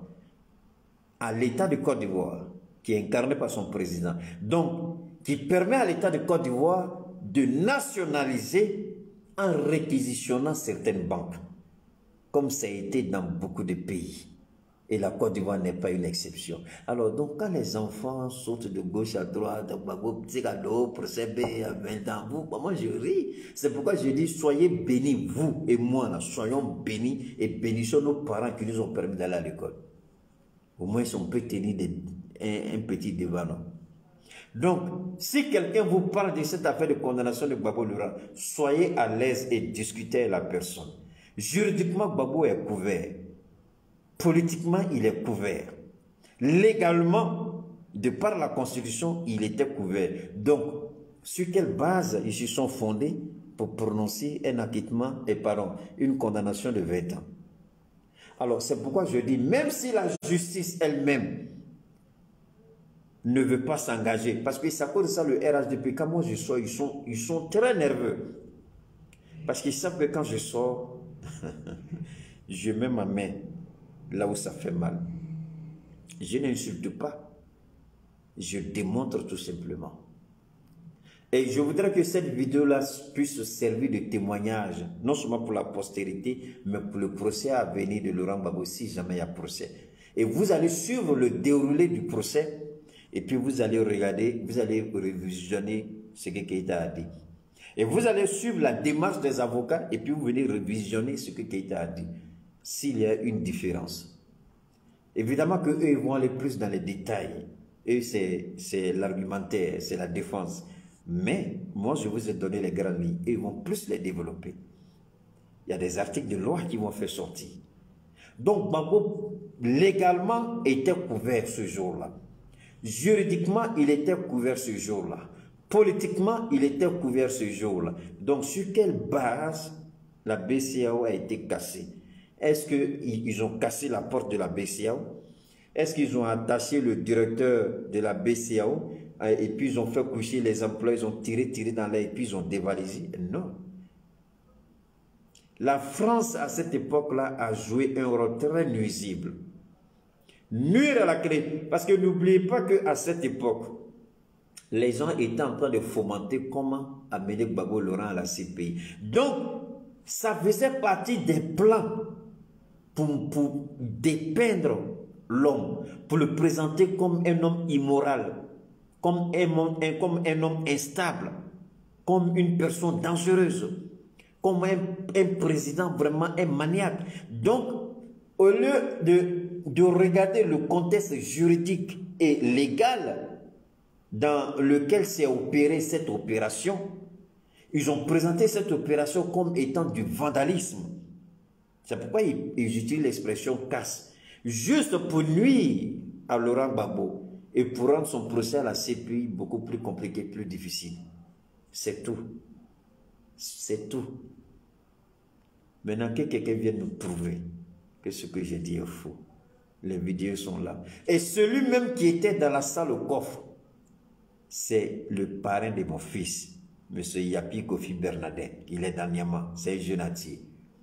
à l'État de Côte d'Ivoire, qui est incarné par son président, donc qui permet à l'État de Côte d'Ivoire de nationaliser en réquisitionnant certaines banques, comme ça a été dans beaucoup de pays. Et la Côte d'Ivoire n'est pas une exception. Alors, donc, quand les enfants sautent de gauche à droite, petit cadeau, procès B à 20 ans, moi je ris. C'est pourquoi je dis, soyez bénis, vous et moi, là, soyons bénis et bénissons nos parents qui nous ont permis d'aller à l'école. Au moins, on peut tenir un petit débat, non? Donc, si quelqu'un vous parle de cette affaire de condamnation de Gbagbo Laurent, soyez à l'aise et discutez avec la personne. Juridiquement, Gbagbo est couvert. Politiquement, il est couvert. Légalement, de par la Constitution, il était couvert. Donc, sur quelle base ils se sont fondés pour prononcer un acquittement et une condamnation de 20 ans? Alors, c'est pourquoi je dis, même si la justice elle-même ne veut pas s'engager, parce que c'est à cause de ça le RHDP, quand moi je sors, ils sont très nerveux. Parce qu'ils savent que quand je sors, je mets ma main là où ça fait mal. Je n'insulte pas. Je démontre tout simplement. Et je voudrais que cette vidéo-là puisse servir de témoignage, non seulement pour la postérité, mais pour le procès à venir de Laurent Gbagbo, si jamais il y a procès. Et vous allez suivre le déroulé du procès, et puis vous allez regarder, vous allez revisionner ce que Keïta a dit. Et vous allez suivre la démarche des avocats et puis vous venez revisionner ce que Keïta a dit. S'il y a une différence. Évidemment qu'eux, ils vont aller plus dans les détails. Eux, c'est l'argumentaire, c'est la défense. Mais moi, je vous ai donné les grandes lignes. Ils vont plus les développer. Il y a des articles de loi qui vont faire sortir. Donc, Gbagbo, légalement, était couvert ce jour-là. Juridiquement, il était couvert ce jour-là. Politiquement, il était couvert ce jour-là. Donc, sur quelle base la BCEAO a été cassée? Est-ce qu'ils ont cassé la porte de la BCEAO? Est-ce qu'ils ont attaché le directeur de la BCEAO et puis ils ont fait coucher les employés, ils ont tiré dans l'air et puis ils ont dévalisé? Non. La France, à cette époque-là, a joué un rôle très nuisible. Nuire à la clé. Parce que n'oubliez pas qu'à cette époque, les gens étaient en train de fomenter comment amener Gbagbo Laurent à la CPI. Donc, ça faisait partie des plans pour dépeindre l'homme, pour le présenter comme un homme immoral, comme un homme instable, comme une personne dangereuse, comme un président vraiment un maniaque. Donc, au lieu de regarder le contexte juridique et légal dans lequel s'est opérée cette opération, ils ont présenté cette opération comme étant du vandalisme. C'est pourquoi ils utilisent l'expression casse, juste pour nuire à Laurent Gbagbo et pour rendre son procès à la CPI beaucoup plus compliqué, plus difficile. C'est tout. C'est tout. Maintenant que quelqu'un vienne nous prouver que ce que j'ai dit est faux, les vidéos sont là. Et celui-même qui était dans la salle au coffre, c'est le parrain de mon fils, M. Yapi Kofi Bernadette. Il est dans Niamey, c'est un jeunatier.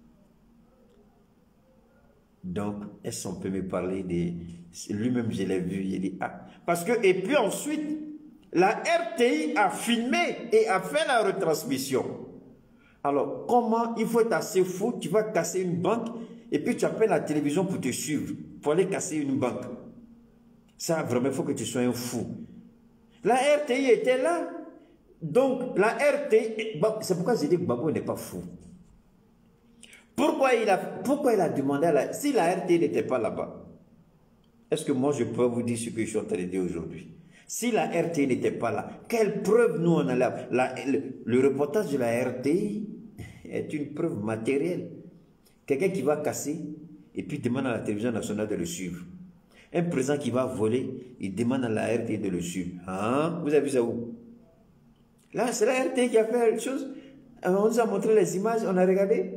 Donc, est-ce qu'on peut me parler de... Lui-même, je l'ai vu, il dit... Ah. Parce que, et puis ensuite, la RTI a filmé et a fait la retransmission. Alors, comment il faut être assez fou, tu vas casser une banque et puis tu appelles la télévision pour te suivre, pour aller casser une banque. Ça, vraiment, il faut que tu sois un fou. La RTI était là. Donc, la RTI... C'est pourquoi j'ai dit que Gbagbo n'est pas fou. Pourquoi il a demandé à la... Si la RTI n'était pas là-bas, est-ce que moi je peux vous dire ce que je suis en train de dire aujourd'hui? Si la RTI n'était pas là, quelle preuve nous on a là? Le reportage de la RTI est une preuve matérielle. Quelqu'un qui va casser et puis demande à la télévision nationale de le suivre. Un président qui va voler, il demande à la RTI de le suivre. Hein? Vous avez vu ça où? Là, c'est la RTI qui a fait la chose. On nous a montré les images, on a regardé.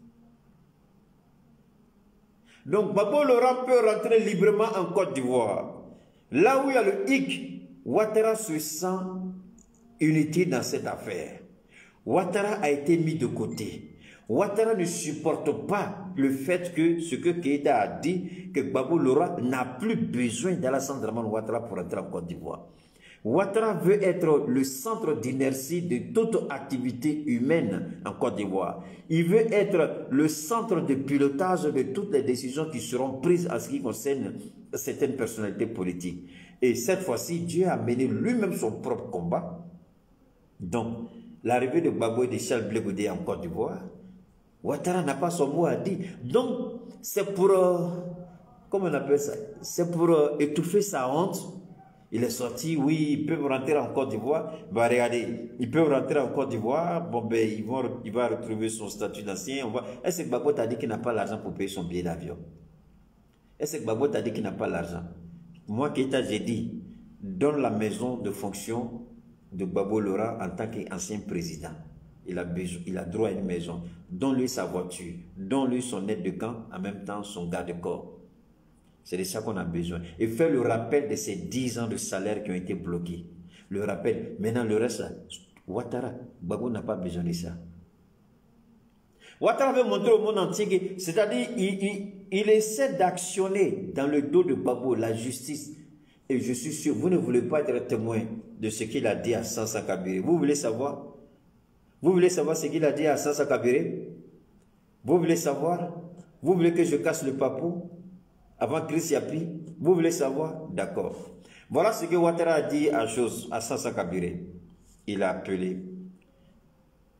Donc, Gbagbo Laurent peut rentrer librement en Côte d'Ivoire. Là où il y a le hic, Ouattara se sent unité dans cette affaire. Ouattara a été mis de côté. Ouattara ne supporte pas le fait que ce que Keïta a dit, que Gbagbo Laurent n'a plus besoin d'Alassane Dramane Ouattara pour entrer en Côte d'Ivoire. Ouattara veut être le centre d'inertie de toute activité humaine en Côte d'Ivoire. Il veut être le centre de pilotage de toutes les décisions qui seront prises en ce qui concerne certaines personnalités politiques. Et cette fois-ci, Dieu a mené lui-même son propre combat. Donc, l'arrivée de Gbagbo et de Charles Blé Goudé en Côte d'Ivoire, Ouattara n'a pas son mot à dire. Donc, c'est pour, comment on appelle ça? C'est pour étouffer sa honte. Il est sorti, oui, ils peuvent rentrer en Côte d'Ivoire. Bah, regardez, ils peuvent rentrer en Côte d'Ivoire. Bon, ben, il va retrouver son statut d'ancien. Est-ce que Gbagbo t'a dit qu'il n'a pas l'argent pour payer son billet d'avion? Est-ce que Gbagbo t'a dit qu'il n'a pas l'argent? Moi, Keïta, j'ai dit, donne la maison de fonction de Gbagbo Laurent en tant qu'ancien président. Il a droit à une maison. Donne-lui sa voiture. Donne-lui son aide de camp, en même temps son garde-corps. C'est de ça qu'on a besoin. Et faire le rappel de ces 10 ans de salaire qui ont été bloqués. Le rappel. Maintenant, le reste, Ouattara, Gbagbo n'a pas besoin de ça. Ouattara veut montrer au monde entier, c'est-à-dire, il essaie d'actionner dans le dos de Gbagbo la justice. Et je suis sûr, vous ne voulez pas être témoin de ce qu'il a dit à Sansa Kabiré. Vous voulez savoir? Vous voulez savoir ce qu'il a dit à Sansa Kabiré? Vous voulez savoir? Vous voulez que je casse le papou avant Chris Yapi? Vous voulez savoir? D'accord. Voilà ce que Ouattara a dit à Sansa Kabiré. Il a appelé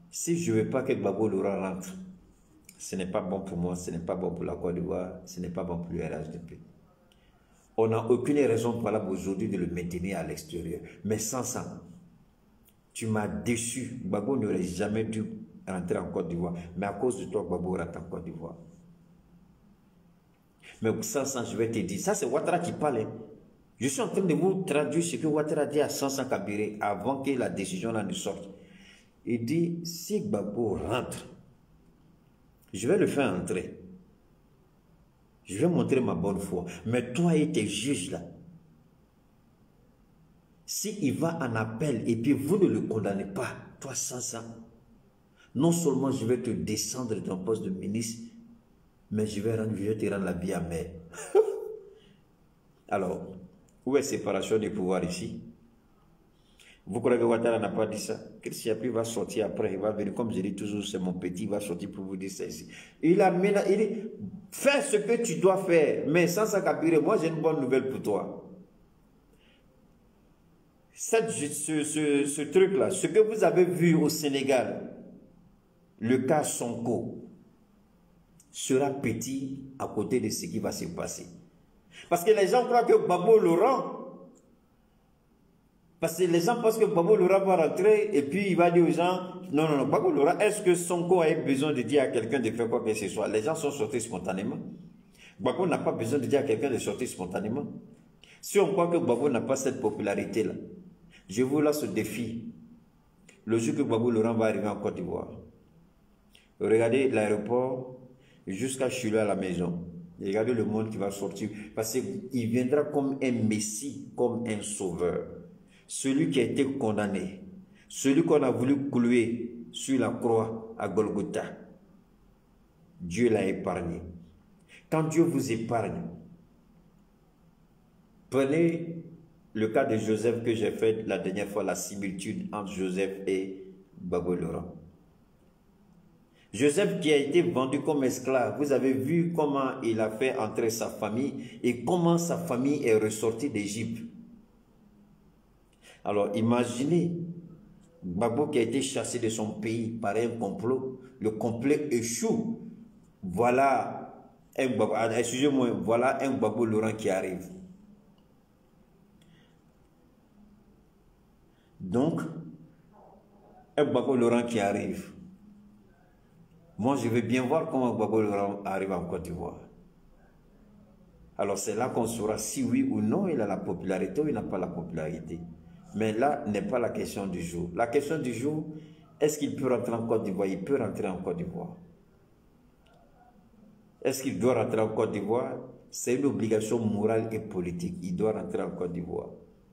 Si je ne veux pas que Gbagbo Laurent rentre, ce n'est pas bon pour moi, ce n'est pas bon pour la Côte d'Ivoire, ce n'est pas bon pour le RHDP. On n'a aucune raison valable aujourd'hui de le maintenir à l'extérieur. Mais sans ça, tu m'as déçu. Gbagbo n'aurait jamais dû rentrer en Côte d'Ivoire. Mais à cause de toi, Gbagbo rentre en Côte d'Ivoire. Mais sans ça, je vais te dire, ça c'est Ouattara qui parle. Hein. Je suis en train de vous traduire ce que Ouattara dit à Sansan Kabiré avant que la décision là ne sorte. Il dit, si Gbagbo rentre, je vais le faire entrer. Je vais montrer ma bonne foi. Mais toi et tes juges là, s'il va en appel et puis vous ne le condamnez pas, toi Sansan, non seulement je vais te descendre de ton poste de ministre, mais je vais te rendre la vie amère. Alors, où est la séparation des pouvoirs ici? Vous croyez que Ouattara n'a pas dit ça? Christian Pi va sortir après, il va venir, comme je dis toujours, c'est mon petit, il va sortir pour vous dire ça ici. Il dit, fais ce que tu dois faire, mais sans ça, moi j'ai une bonne nouvelle pour toi. Ce truc-là, ce que vous avez vu au Sénégal, le cas Sonko, sera petit à côté de ce qui va se passer. Parce que les gens croient que Gbagbo Laurent, parce que les gens pensent que Gbagbo Laurent va rentrer et puis il va dire aux gens, non, non, non, Gbagbo Laurent, est-ce que Sonko a besoin de dire à quelqu'un de faire quoi que ce soit? Les gens sont sortis spontanément. Gbagbo n'a pas besoin de dire à quelqu'un de sortir spontanément. Si on croit que Gbagbo n'a pas cette popularité-là, je vous lance ce défi. Le jour que Gbagbo Laurent va arriver en Côte d'Ivoire, regardez l'aéroport jusqu'à chez lui à la maison. Regardez le monde qui va sortir. Parce qu'il viendra comme un messie, comme un sauveur. Celui qui a été condamné. Celui qu'on a voulu clouer sur la croix à Golgotha. Dieu l'a épargné. Quand Dieu vous épargne, prenez le cas de Joseph que j'ai fait la dernière fois, la similitude entre Joseph et Gbagbo Laurent. Joseph qui a été vendu comme esclave, vous avez vu comment il a fait entrer sa famille et comment sa famille est ressortie d'Égypte. Alors imaginez, Gbagbo qui a été chassé de son pays par un complot, le complot échoue. Voilà un Gbagbo, excusez-moi, voilà un Gbagbo Laurent qui arrive. Donc, un Gbagbo Laurent qui arrive. Moi, je veux bien voir comment Gbagbo Laurent arrive en Côte d'Ivoire. Alors, c'est là qu'on saura si oui ou non il a la popularité ou il n'a pas la popularité. Mais là n'est pas la question du jour. La question du jour, est-ce qu'il peut rentrer en Côte d'Ivoire? Il peut rentrer en Côte d'Ivoire. Est-ce qu'il doit rentrer en Côte d'Ivoire? C'est une obligation morale et politique. Il doit rentrer en Côte d'Ivoire.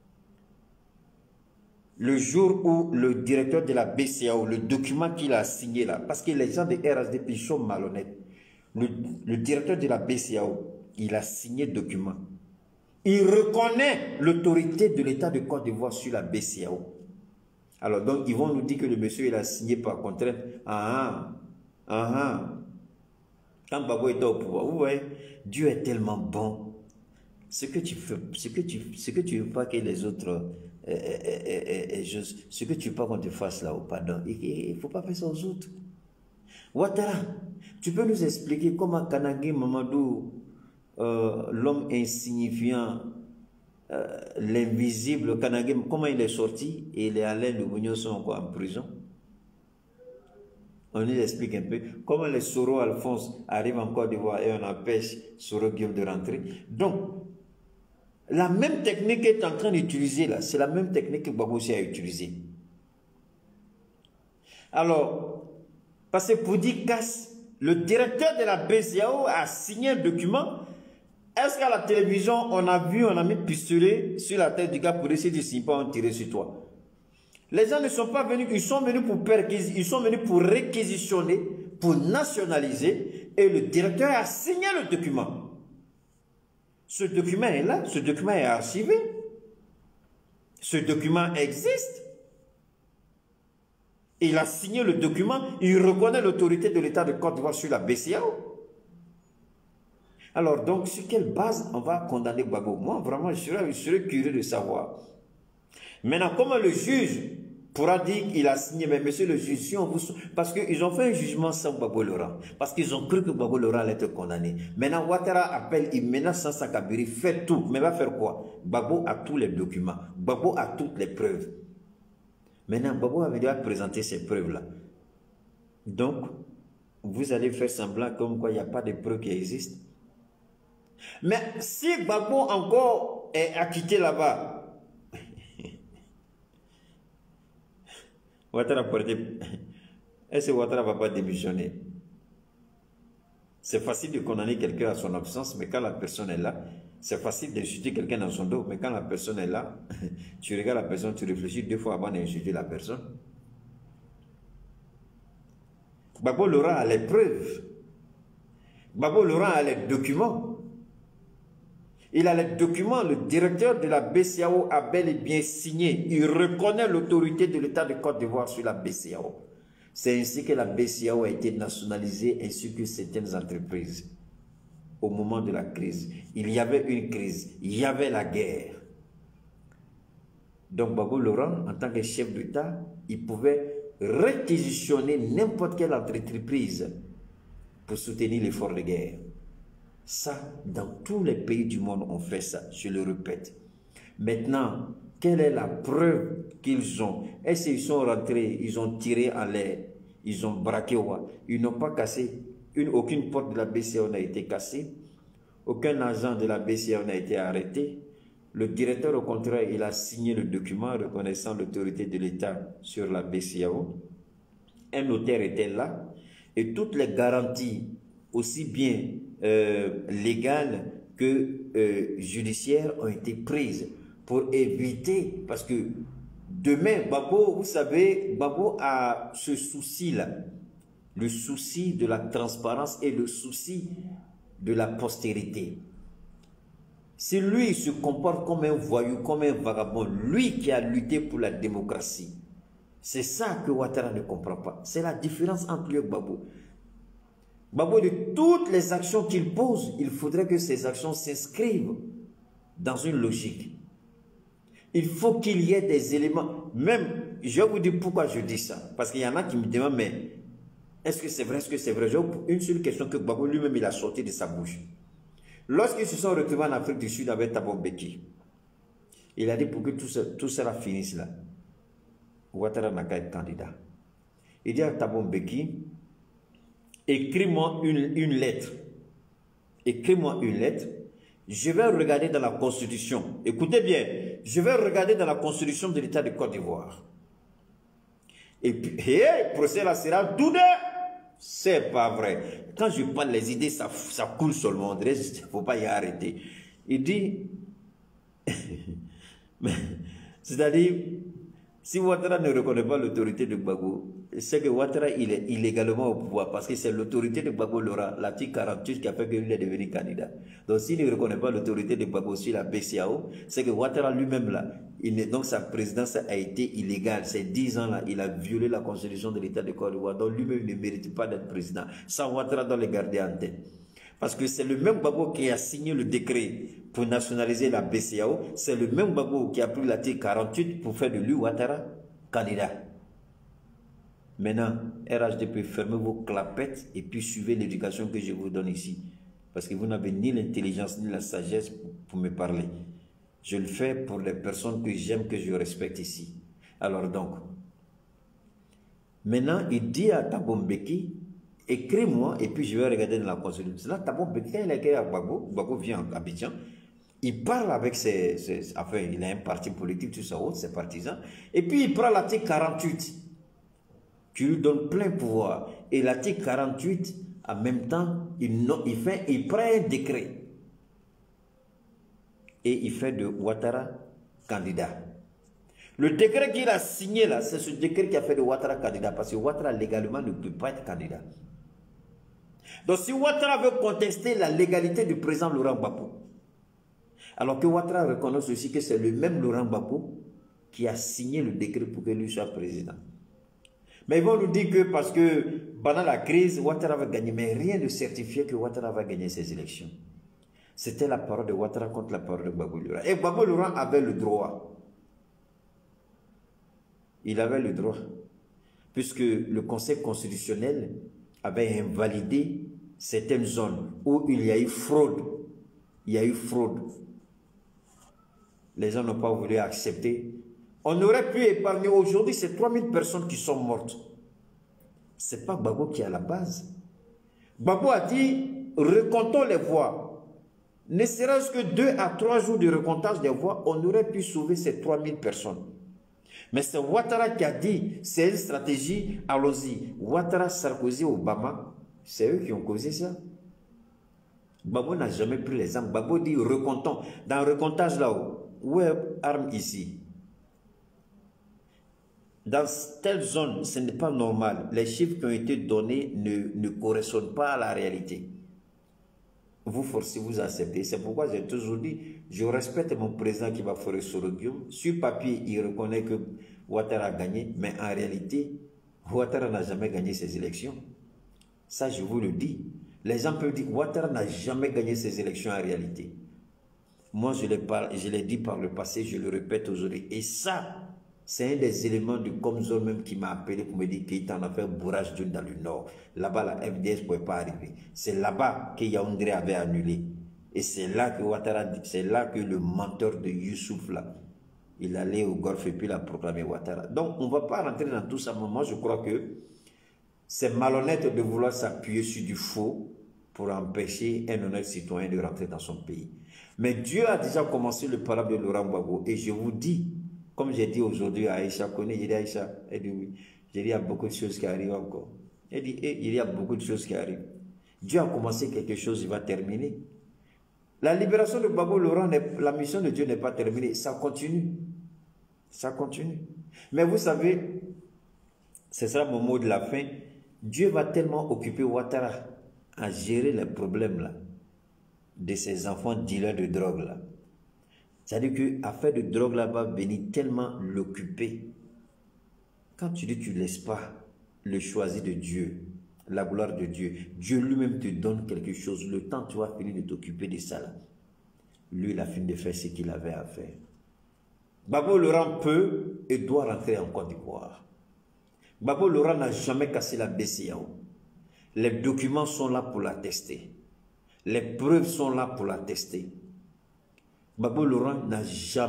Le jour où le directeur de la BCEAO, le document qu'il a signé là, parce que les gens de RHDP sont malhonnêtes, le directeur de la BCEAO, il a signé le document. Il reconnaît l'autorité de l'État de Côte d'Ivoire sur la BCEAO. Alors donc, ils vont nous dire que le monsieur, il a signé par contrainte. Quand Gbagbo était au pouvoir, vous voyez, Dieu est tellement bon. Ce que tu veux pas que les autres... ce que tu veux pas qu'on te fasse là, pardon, il ne faut pas faire ça aux autres. Ouattara, tu peux nous expliquer comment Kanangé Mamadou, l'homme insignifiant, l'invisible, Kanangé, comment il est sorti et les Alain de Bougnon sont encore en prison? On nous explique un peu comment les Soro Alphonse arrivent en Côte d'Ivoire et on empêche Soro Guillaume de rentrer. Donc, la même technique qu'elle est en train d'utiliser là, c'est la même technique que Gbagbo a utilisée. Alors, parce que pour dire casse, le directeur de la BCEAO a signé un document. Est-ce qu'à la télévision, on a mis pistolet sur la tête du gars pour essayer de s'y pas en tirer sur toi? Les gens ne sont pas venus, ils sont venus pour réquisitionner, pour nationaliser, et le directeur a signé le document. Ce document est là, ce document est archivé. Ce document existe. Il a signé le document, il reconnaît l'autorité de l'État de Côte d'Ivoire sur la BCEAO. Alors donc, sur quelle base on va condamner Gbagbo? Moi, vraiment, je serais curieux de savoir. Maintenant, comment le juge pourra dire qu'il a signé, mais monsieur le juge, si on vous... Parce qu'ils ont fait un jugement sans Gbagbo Laurent, parce qu'ils ont cru que Gbagbo Laurent allait être condamné. Maintenant, Ouattara appelle, il menace Sansa Kabiri, fait tout, mais va faire quoi? Gbagbo a tous les documents, Gbagbo a toutes les preuves. Maintenant, Gbagbo avait déjà présenté ces preuves-là. Donc, vous allez faire semblant comme quoi il n'y a pas de preuves qui existent. Mais si Gbagbo encore est acquitté là-bas, Ouattara est-ce que Ouattara ne va pas démissionner? C'est facile de condamner quelqu'un à son absence, mais quand la personne est là, c'est facile d'insulter quelqu'un dans son dos, mais quand la personne est là, tu regardes la personne, tu réfléchis 2 fois avant d'insulter la personne. Gbagbo Laurent a les preuves. Gbagbo Laurent a les documents. Il a les documents. Le directeur de la BCEAO a bel et bien signé. Il reconnaît l'autorité de l'État de Côte d'Ivoire sur la BCEAO. C'est ainsi que la BCEAO a été nationalisée, ainsi que certaines entreprises. Au moment de la crise, il y avait une crise, il y avait la guerre. Donc Gbagbo Laurent, en tant que chef d'État, il pouvait réquisitionner n'importe quelle entreprise pour soutenir l'effort de guerre. Ça, dans tous les pays du monde, on fait ça, je le répète. Maintenant, quelle est la preuve qu'ils ont? Est-ce qu'ils sont rentrés, ils ont tiré en l'air, ils ont braqué, ils n'ont pas cassé, aucune porte de la BCEAO n'a été cassée, aucun agent de la BCEAO n'a été arrêté. Le directeur, au contraire, il a signé le document reconnaissant l'autorité de l'État sur la BCEAO. Un notaire était là et toutes les garanties, aussi bien légales que judiciaires, ont été prises pour éviter, parce que demain, Gbagbo, vous savez, Gbagbo a ce souci-là, le souci de la transparence et le souci de la postérité. Si lui, il se comporte comme un voyou, comme un vagabond, lui qui a lutté pour la démocratie, c'est ça que Ouattara ne comprend pas. C'est la différence entre lui et Gbagbo. Gbagbo, de toutes les actions qu'il pose, il faudrait que ces actions s'inscrivent dans une logique. Il faut qu'il y ait des éléments. Même, je vais vous dire pourquoi je dis ça. Parce qu'il y en a qui me demandent, mais est-ce que c'est vrai, est-ce que c'est vrai? J'ai une seule question que Gbagbo lui-même, il a sorti de sa bouche. Lorsqu'ils se sont retrouvés en Afrique du Sud avec Thabo Mbeki, il a dit pour que tout cela finisse là, Ouattara n'a qu'à être candidat. Il dit à Thabo Mbeki, écris-moi une lettre. Écris-moi une lettre. Je vais regarder dans la Constitution. Écoutez bien, je vais regarder dans la Constitution de l'État de Côte d'Ivoire. Et puis, le procès là sera donné. C'est pas vrai. Quand je parle les idées, ça coule sur le monde. Il ne faut pas y arrêter. Il dit, c'est-à-dire, si Ouattara ne reconnaît pas l'autorité de Gbagbo, c'est que Ouattara, il est illégalement au pouvoir, parce que c'est l'autorité de Gbagbo Laurent, l'article 48, qui a fait qu'il est devenu candidat. Donc s'il ne reconnaît pas l'autorité de Gbagbo sur la BCEAO, c'est que Ouattara lui-même là, donc sa présidence a été illégale. Ces 10 ans là, il a violé la constitution de l'État de Côte d'Ivoire, donc lui-même ne mérite pas d'être président. Ça, Ouattara doit le garder en tête. Parce que c'est le même Gbagbo qui a signé le décret pour nationaliser la BCEAO, c'est le même Gbagbo qui a pris l'article 48 pour faire de lui Ouattara candidat. Maintenant, RHDP, fermez vos clapettes et puis suivez l'éducation que je vous donne ici. Parce que vous n'avez ni l'intelligence ni la sagesse pour me parler. Je le fais pour les personnes que j'aime, que je respecte ici. Alors donc, maintenant, il dit à Thabo Mbeki, écris-moi et puis je vais regarder dans la constitution. Là, Thabo Mbeki, quand il a écrit à Gbagbo, Gbagbo vient à Abidjan, il parle avec enfin, il a un parti politique, tout ça, ses partisans, et puis il prend l'article 48, qui lui donne plein pouvoir. Et l'article 48, en même temps, il prend un décret. Et il fait de Ouattara candidat. Le décret qu'il a signé là, c'est ce décret qui a fait de Ouattara candidat, parce que Ouattara légalement ne peut pas être candidat. Donc si Ouattara veut contester la légalité du président Laurent Gbagbo, alors que Ouattara reconnaît aussi que c'est le même Laurent Gbagbo qui a signé le décret pour que lui soit président. Mais ils vont nous dire que parce que pendant la crise, Ouattara va gagner, mais rien ne certifiait que Ouattara va gagner ces élections. C'était la parole de Ouattara contre la parole de Gbagbo Laurent. Et Gbagbo Laurent avait le droit. il avait le droit, puisque le Conseil constitutionnel avait invalidé certaines zones où il y a eu fraude. Il y a eu fraude. Les gens n'ont pas voulu accepter. On aurait pu épargner aujourd'hui ces 3000 personnes qui sont mortes. Ce n'est pas Gbagbo qui est à la base. Gbagbo a dit, recomptons les voix. Ne serait-ce que 2 à 3 jours de recomptage des voix, on aurait pu sauver ces 3000 personnes. Mais c'est Ouattara qui a dit, c'est une stratégie, allons-y. Ouattara, Sarkozy, Obama, c'est eux qui ont causé ça. Gbagbo n'a jamais pris les armes. Gbagbo dit, recomptons. Dans le recomptage là-haut, où est l'arme ici? Dans telle zone, ce n'est pas normal. Les chiffres qui ont été donnés ne correspondent pas à la réalité. Vous forcez, vous acceptez. C'est pourquoi j'ai toujours dit, je respecte mon président qui va faire Soroguium. Sur papier, il reconnaît que Ouattara a gagné, mais en réalité, Ouattara n'a jamais gagné ces élections. Ça, je vous le dis. Les gens peuvent dire, Ouattara n'a jamais gagné ces élections en réalité. Moi, je l'ai dit par le passé, je le répète aujourd'hui. Et ça, c'est un des éléments du Comzone même qui m'a appelé pour me dire qu'il en a fait un bourrage d'une dans le nord. Là-bas, la FDS ne pouvait pas arriver. C'est là-bas que Yaoundé avait annulé. Et c'est là que Ouattara, c'est là que le menteur de Youssouf, là, il allait au Golfe et puis il a proclamé Ouattara. Donc, on ne va pas rentrer dans tout ça. Moi, je crois que c'est malhonnête de vouloir s'appuyer sur du faux pour empêcher un honnête citoyen de rentrer dans son pays. Mais Dieu a déjà commencé le parable de Laurent Gbagbo. Et je vous dis, comme j'ai dit aujourd'hui à Aïcha, j'ai dit Aïcha, elle dit oui. J'ai dit il y a beaucoup de choses qui arrivent encore. Elle dit il y a beaucoup de choses qui arrivent. Dieu a commencé quelque chose, il va terminer. La libération de Gbagbo Laurent, la mission de Dieu n'est pas terminée, ça continue. Ça continue. Mais vous savez, c'est ça mon mot de la fin, Dieu va tellement occuper Ouattara à gérer les problèmes là, de ses enfants dealers de drogue là. C'est-à-dire que l'affaire de drogue là-bas venir tellement l'occuper. Quand tu dis tu ne laisses pas le choisi de Dieu, la gloire de Dieu, Dieu lui-même te donne quelque chose. Le temps tu vas finir de t'occuper de ça là. Lui, il a fini de faire ce qu'il avait à faire. Gbagbo Laurent peut et doit rentrer en Côte d'Ivoire. Gbagbo Laurent n'a jamais cassé la BCEAO. Les documents sont là pour l'attester. Les preuves sont là pour l'attester. Gbagbo Laurent n'a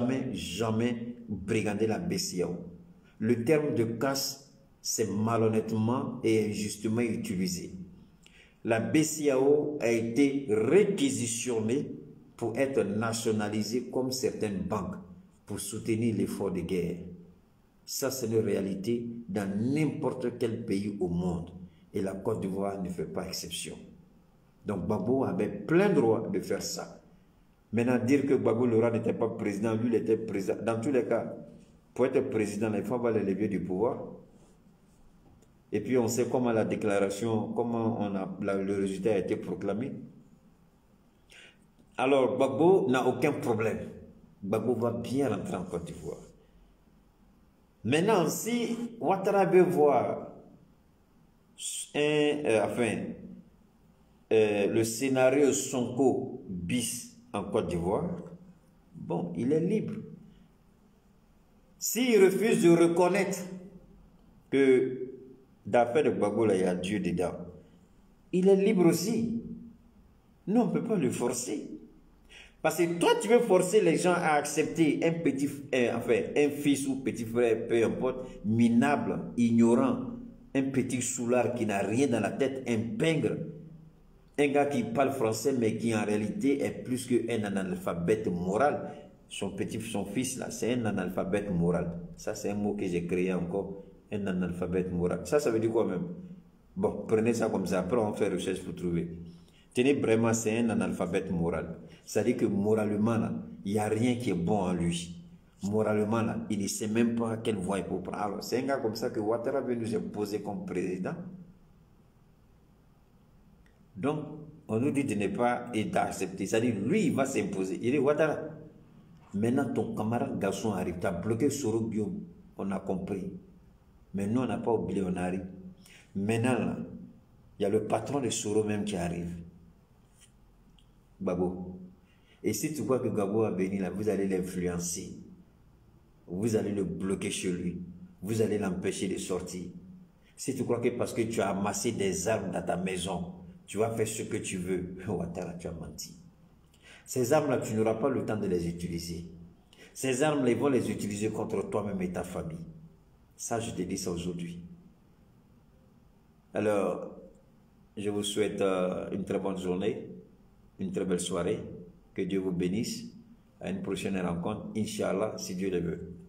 jamais brigandé la BCEAO. Le terme de casse, c'est malhonnêtement et injustement utilisé. La BCEAO a été réquisitionnée pour être nationalisée comme certaines banques pour soutenir l'effort de guerre. Ça, c'est une réalité dans n'importe quel pays au monde. Et la Côte d'Ivoire ne fait pas exception. Donc Gbagbo avait plein droit de faire ça. Maintenant, dire que Gbagbo Laurent n'était pas président, lui, il était président. Dans tous les cas, pour être président, il faut avoir les leviers du pouvoir. Et puis, on sait comment la déclaration, le résultat a été proclamé. Alors, Gbagbo n'a aucun problème. Gbagbo va bien rentrer en Côte d'Ivoire. Maintenant, si Ouattara veut voir le scénario Sonko bis en Côte d'Ivoire, bon, il est libre. S'il refuse de reconnaître que d'affaire de Gbagbo, là, il y a Dieu dedans, il est libre aussi. Nous, on ne peut pas le forcer. Parce que toi, tu veux forcer les gens à accepter un fils ou petit frère, peu importe, minable, ignorant, un petit soulard qui n'a rien dans la tête, un pingre, un gars qui parle français mais qui en réalité est plus qu'un analphabète moral. Son fils là, c'est un analphabète moral. Ça, c'est un mot que j'ai créé encore, un analphabète moral. Ça veut dire quoi même? Bon, prenez ça comme ça, après on fait recherche pour trouver. Tenez, vraiment, c'est un analphabète moral. C'est-à-dire que moralement, là, il n'y a rien qui est bon en lui. Moralement, là, il ne sait même pas quelle voie il faut prendre. Alors, c'est un gars comme ça que Ouattara veut nous imposer comme président. Donc, on nous dit de ne pas et d'accepter. C'est-à-dire, lui, il va s'imposer. Il dit, Ouattara, maintenant, ton camarade garçon arrive. Tu as bloqué Soroguium. On a compris. Mais nous, on n'a pas oublié, on arrive. Maintenant, là, il y a le patron de Soro même qui arrive. Gbagbo. Et si tu vois que Gbagbo a béni là, vous allez l'influencer. Vous allez le bloquer chez lui. vous allez l'empêcher de sortir. Si tu crois que parce que tu as amassé des armes dans ta maison, tu vas faire ce que tu veux, Ouattara, tu as menti. Ces armes-là, tu n'auras pas le temps de les utiliser. Ces armes-là, ils vont les utiliser contre toi-même et ta famille. Ça, je te dis ça aujourd'hui. Alors, je vous souhaite une très bonne journée, une très belle soirée. Que Dieu vous bénisse. À une prochaine rencontre, Inch'Allah, si Dieu le veut.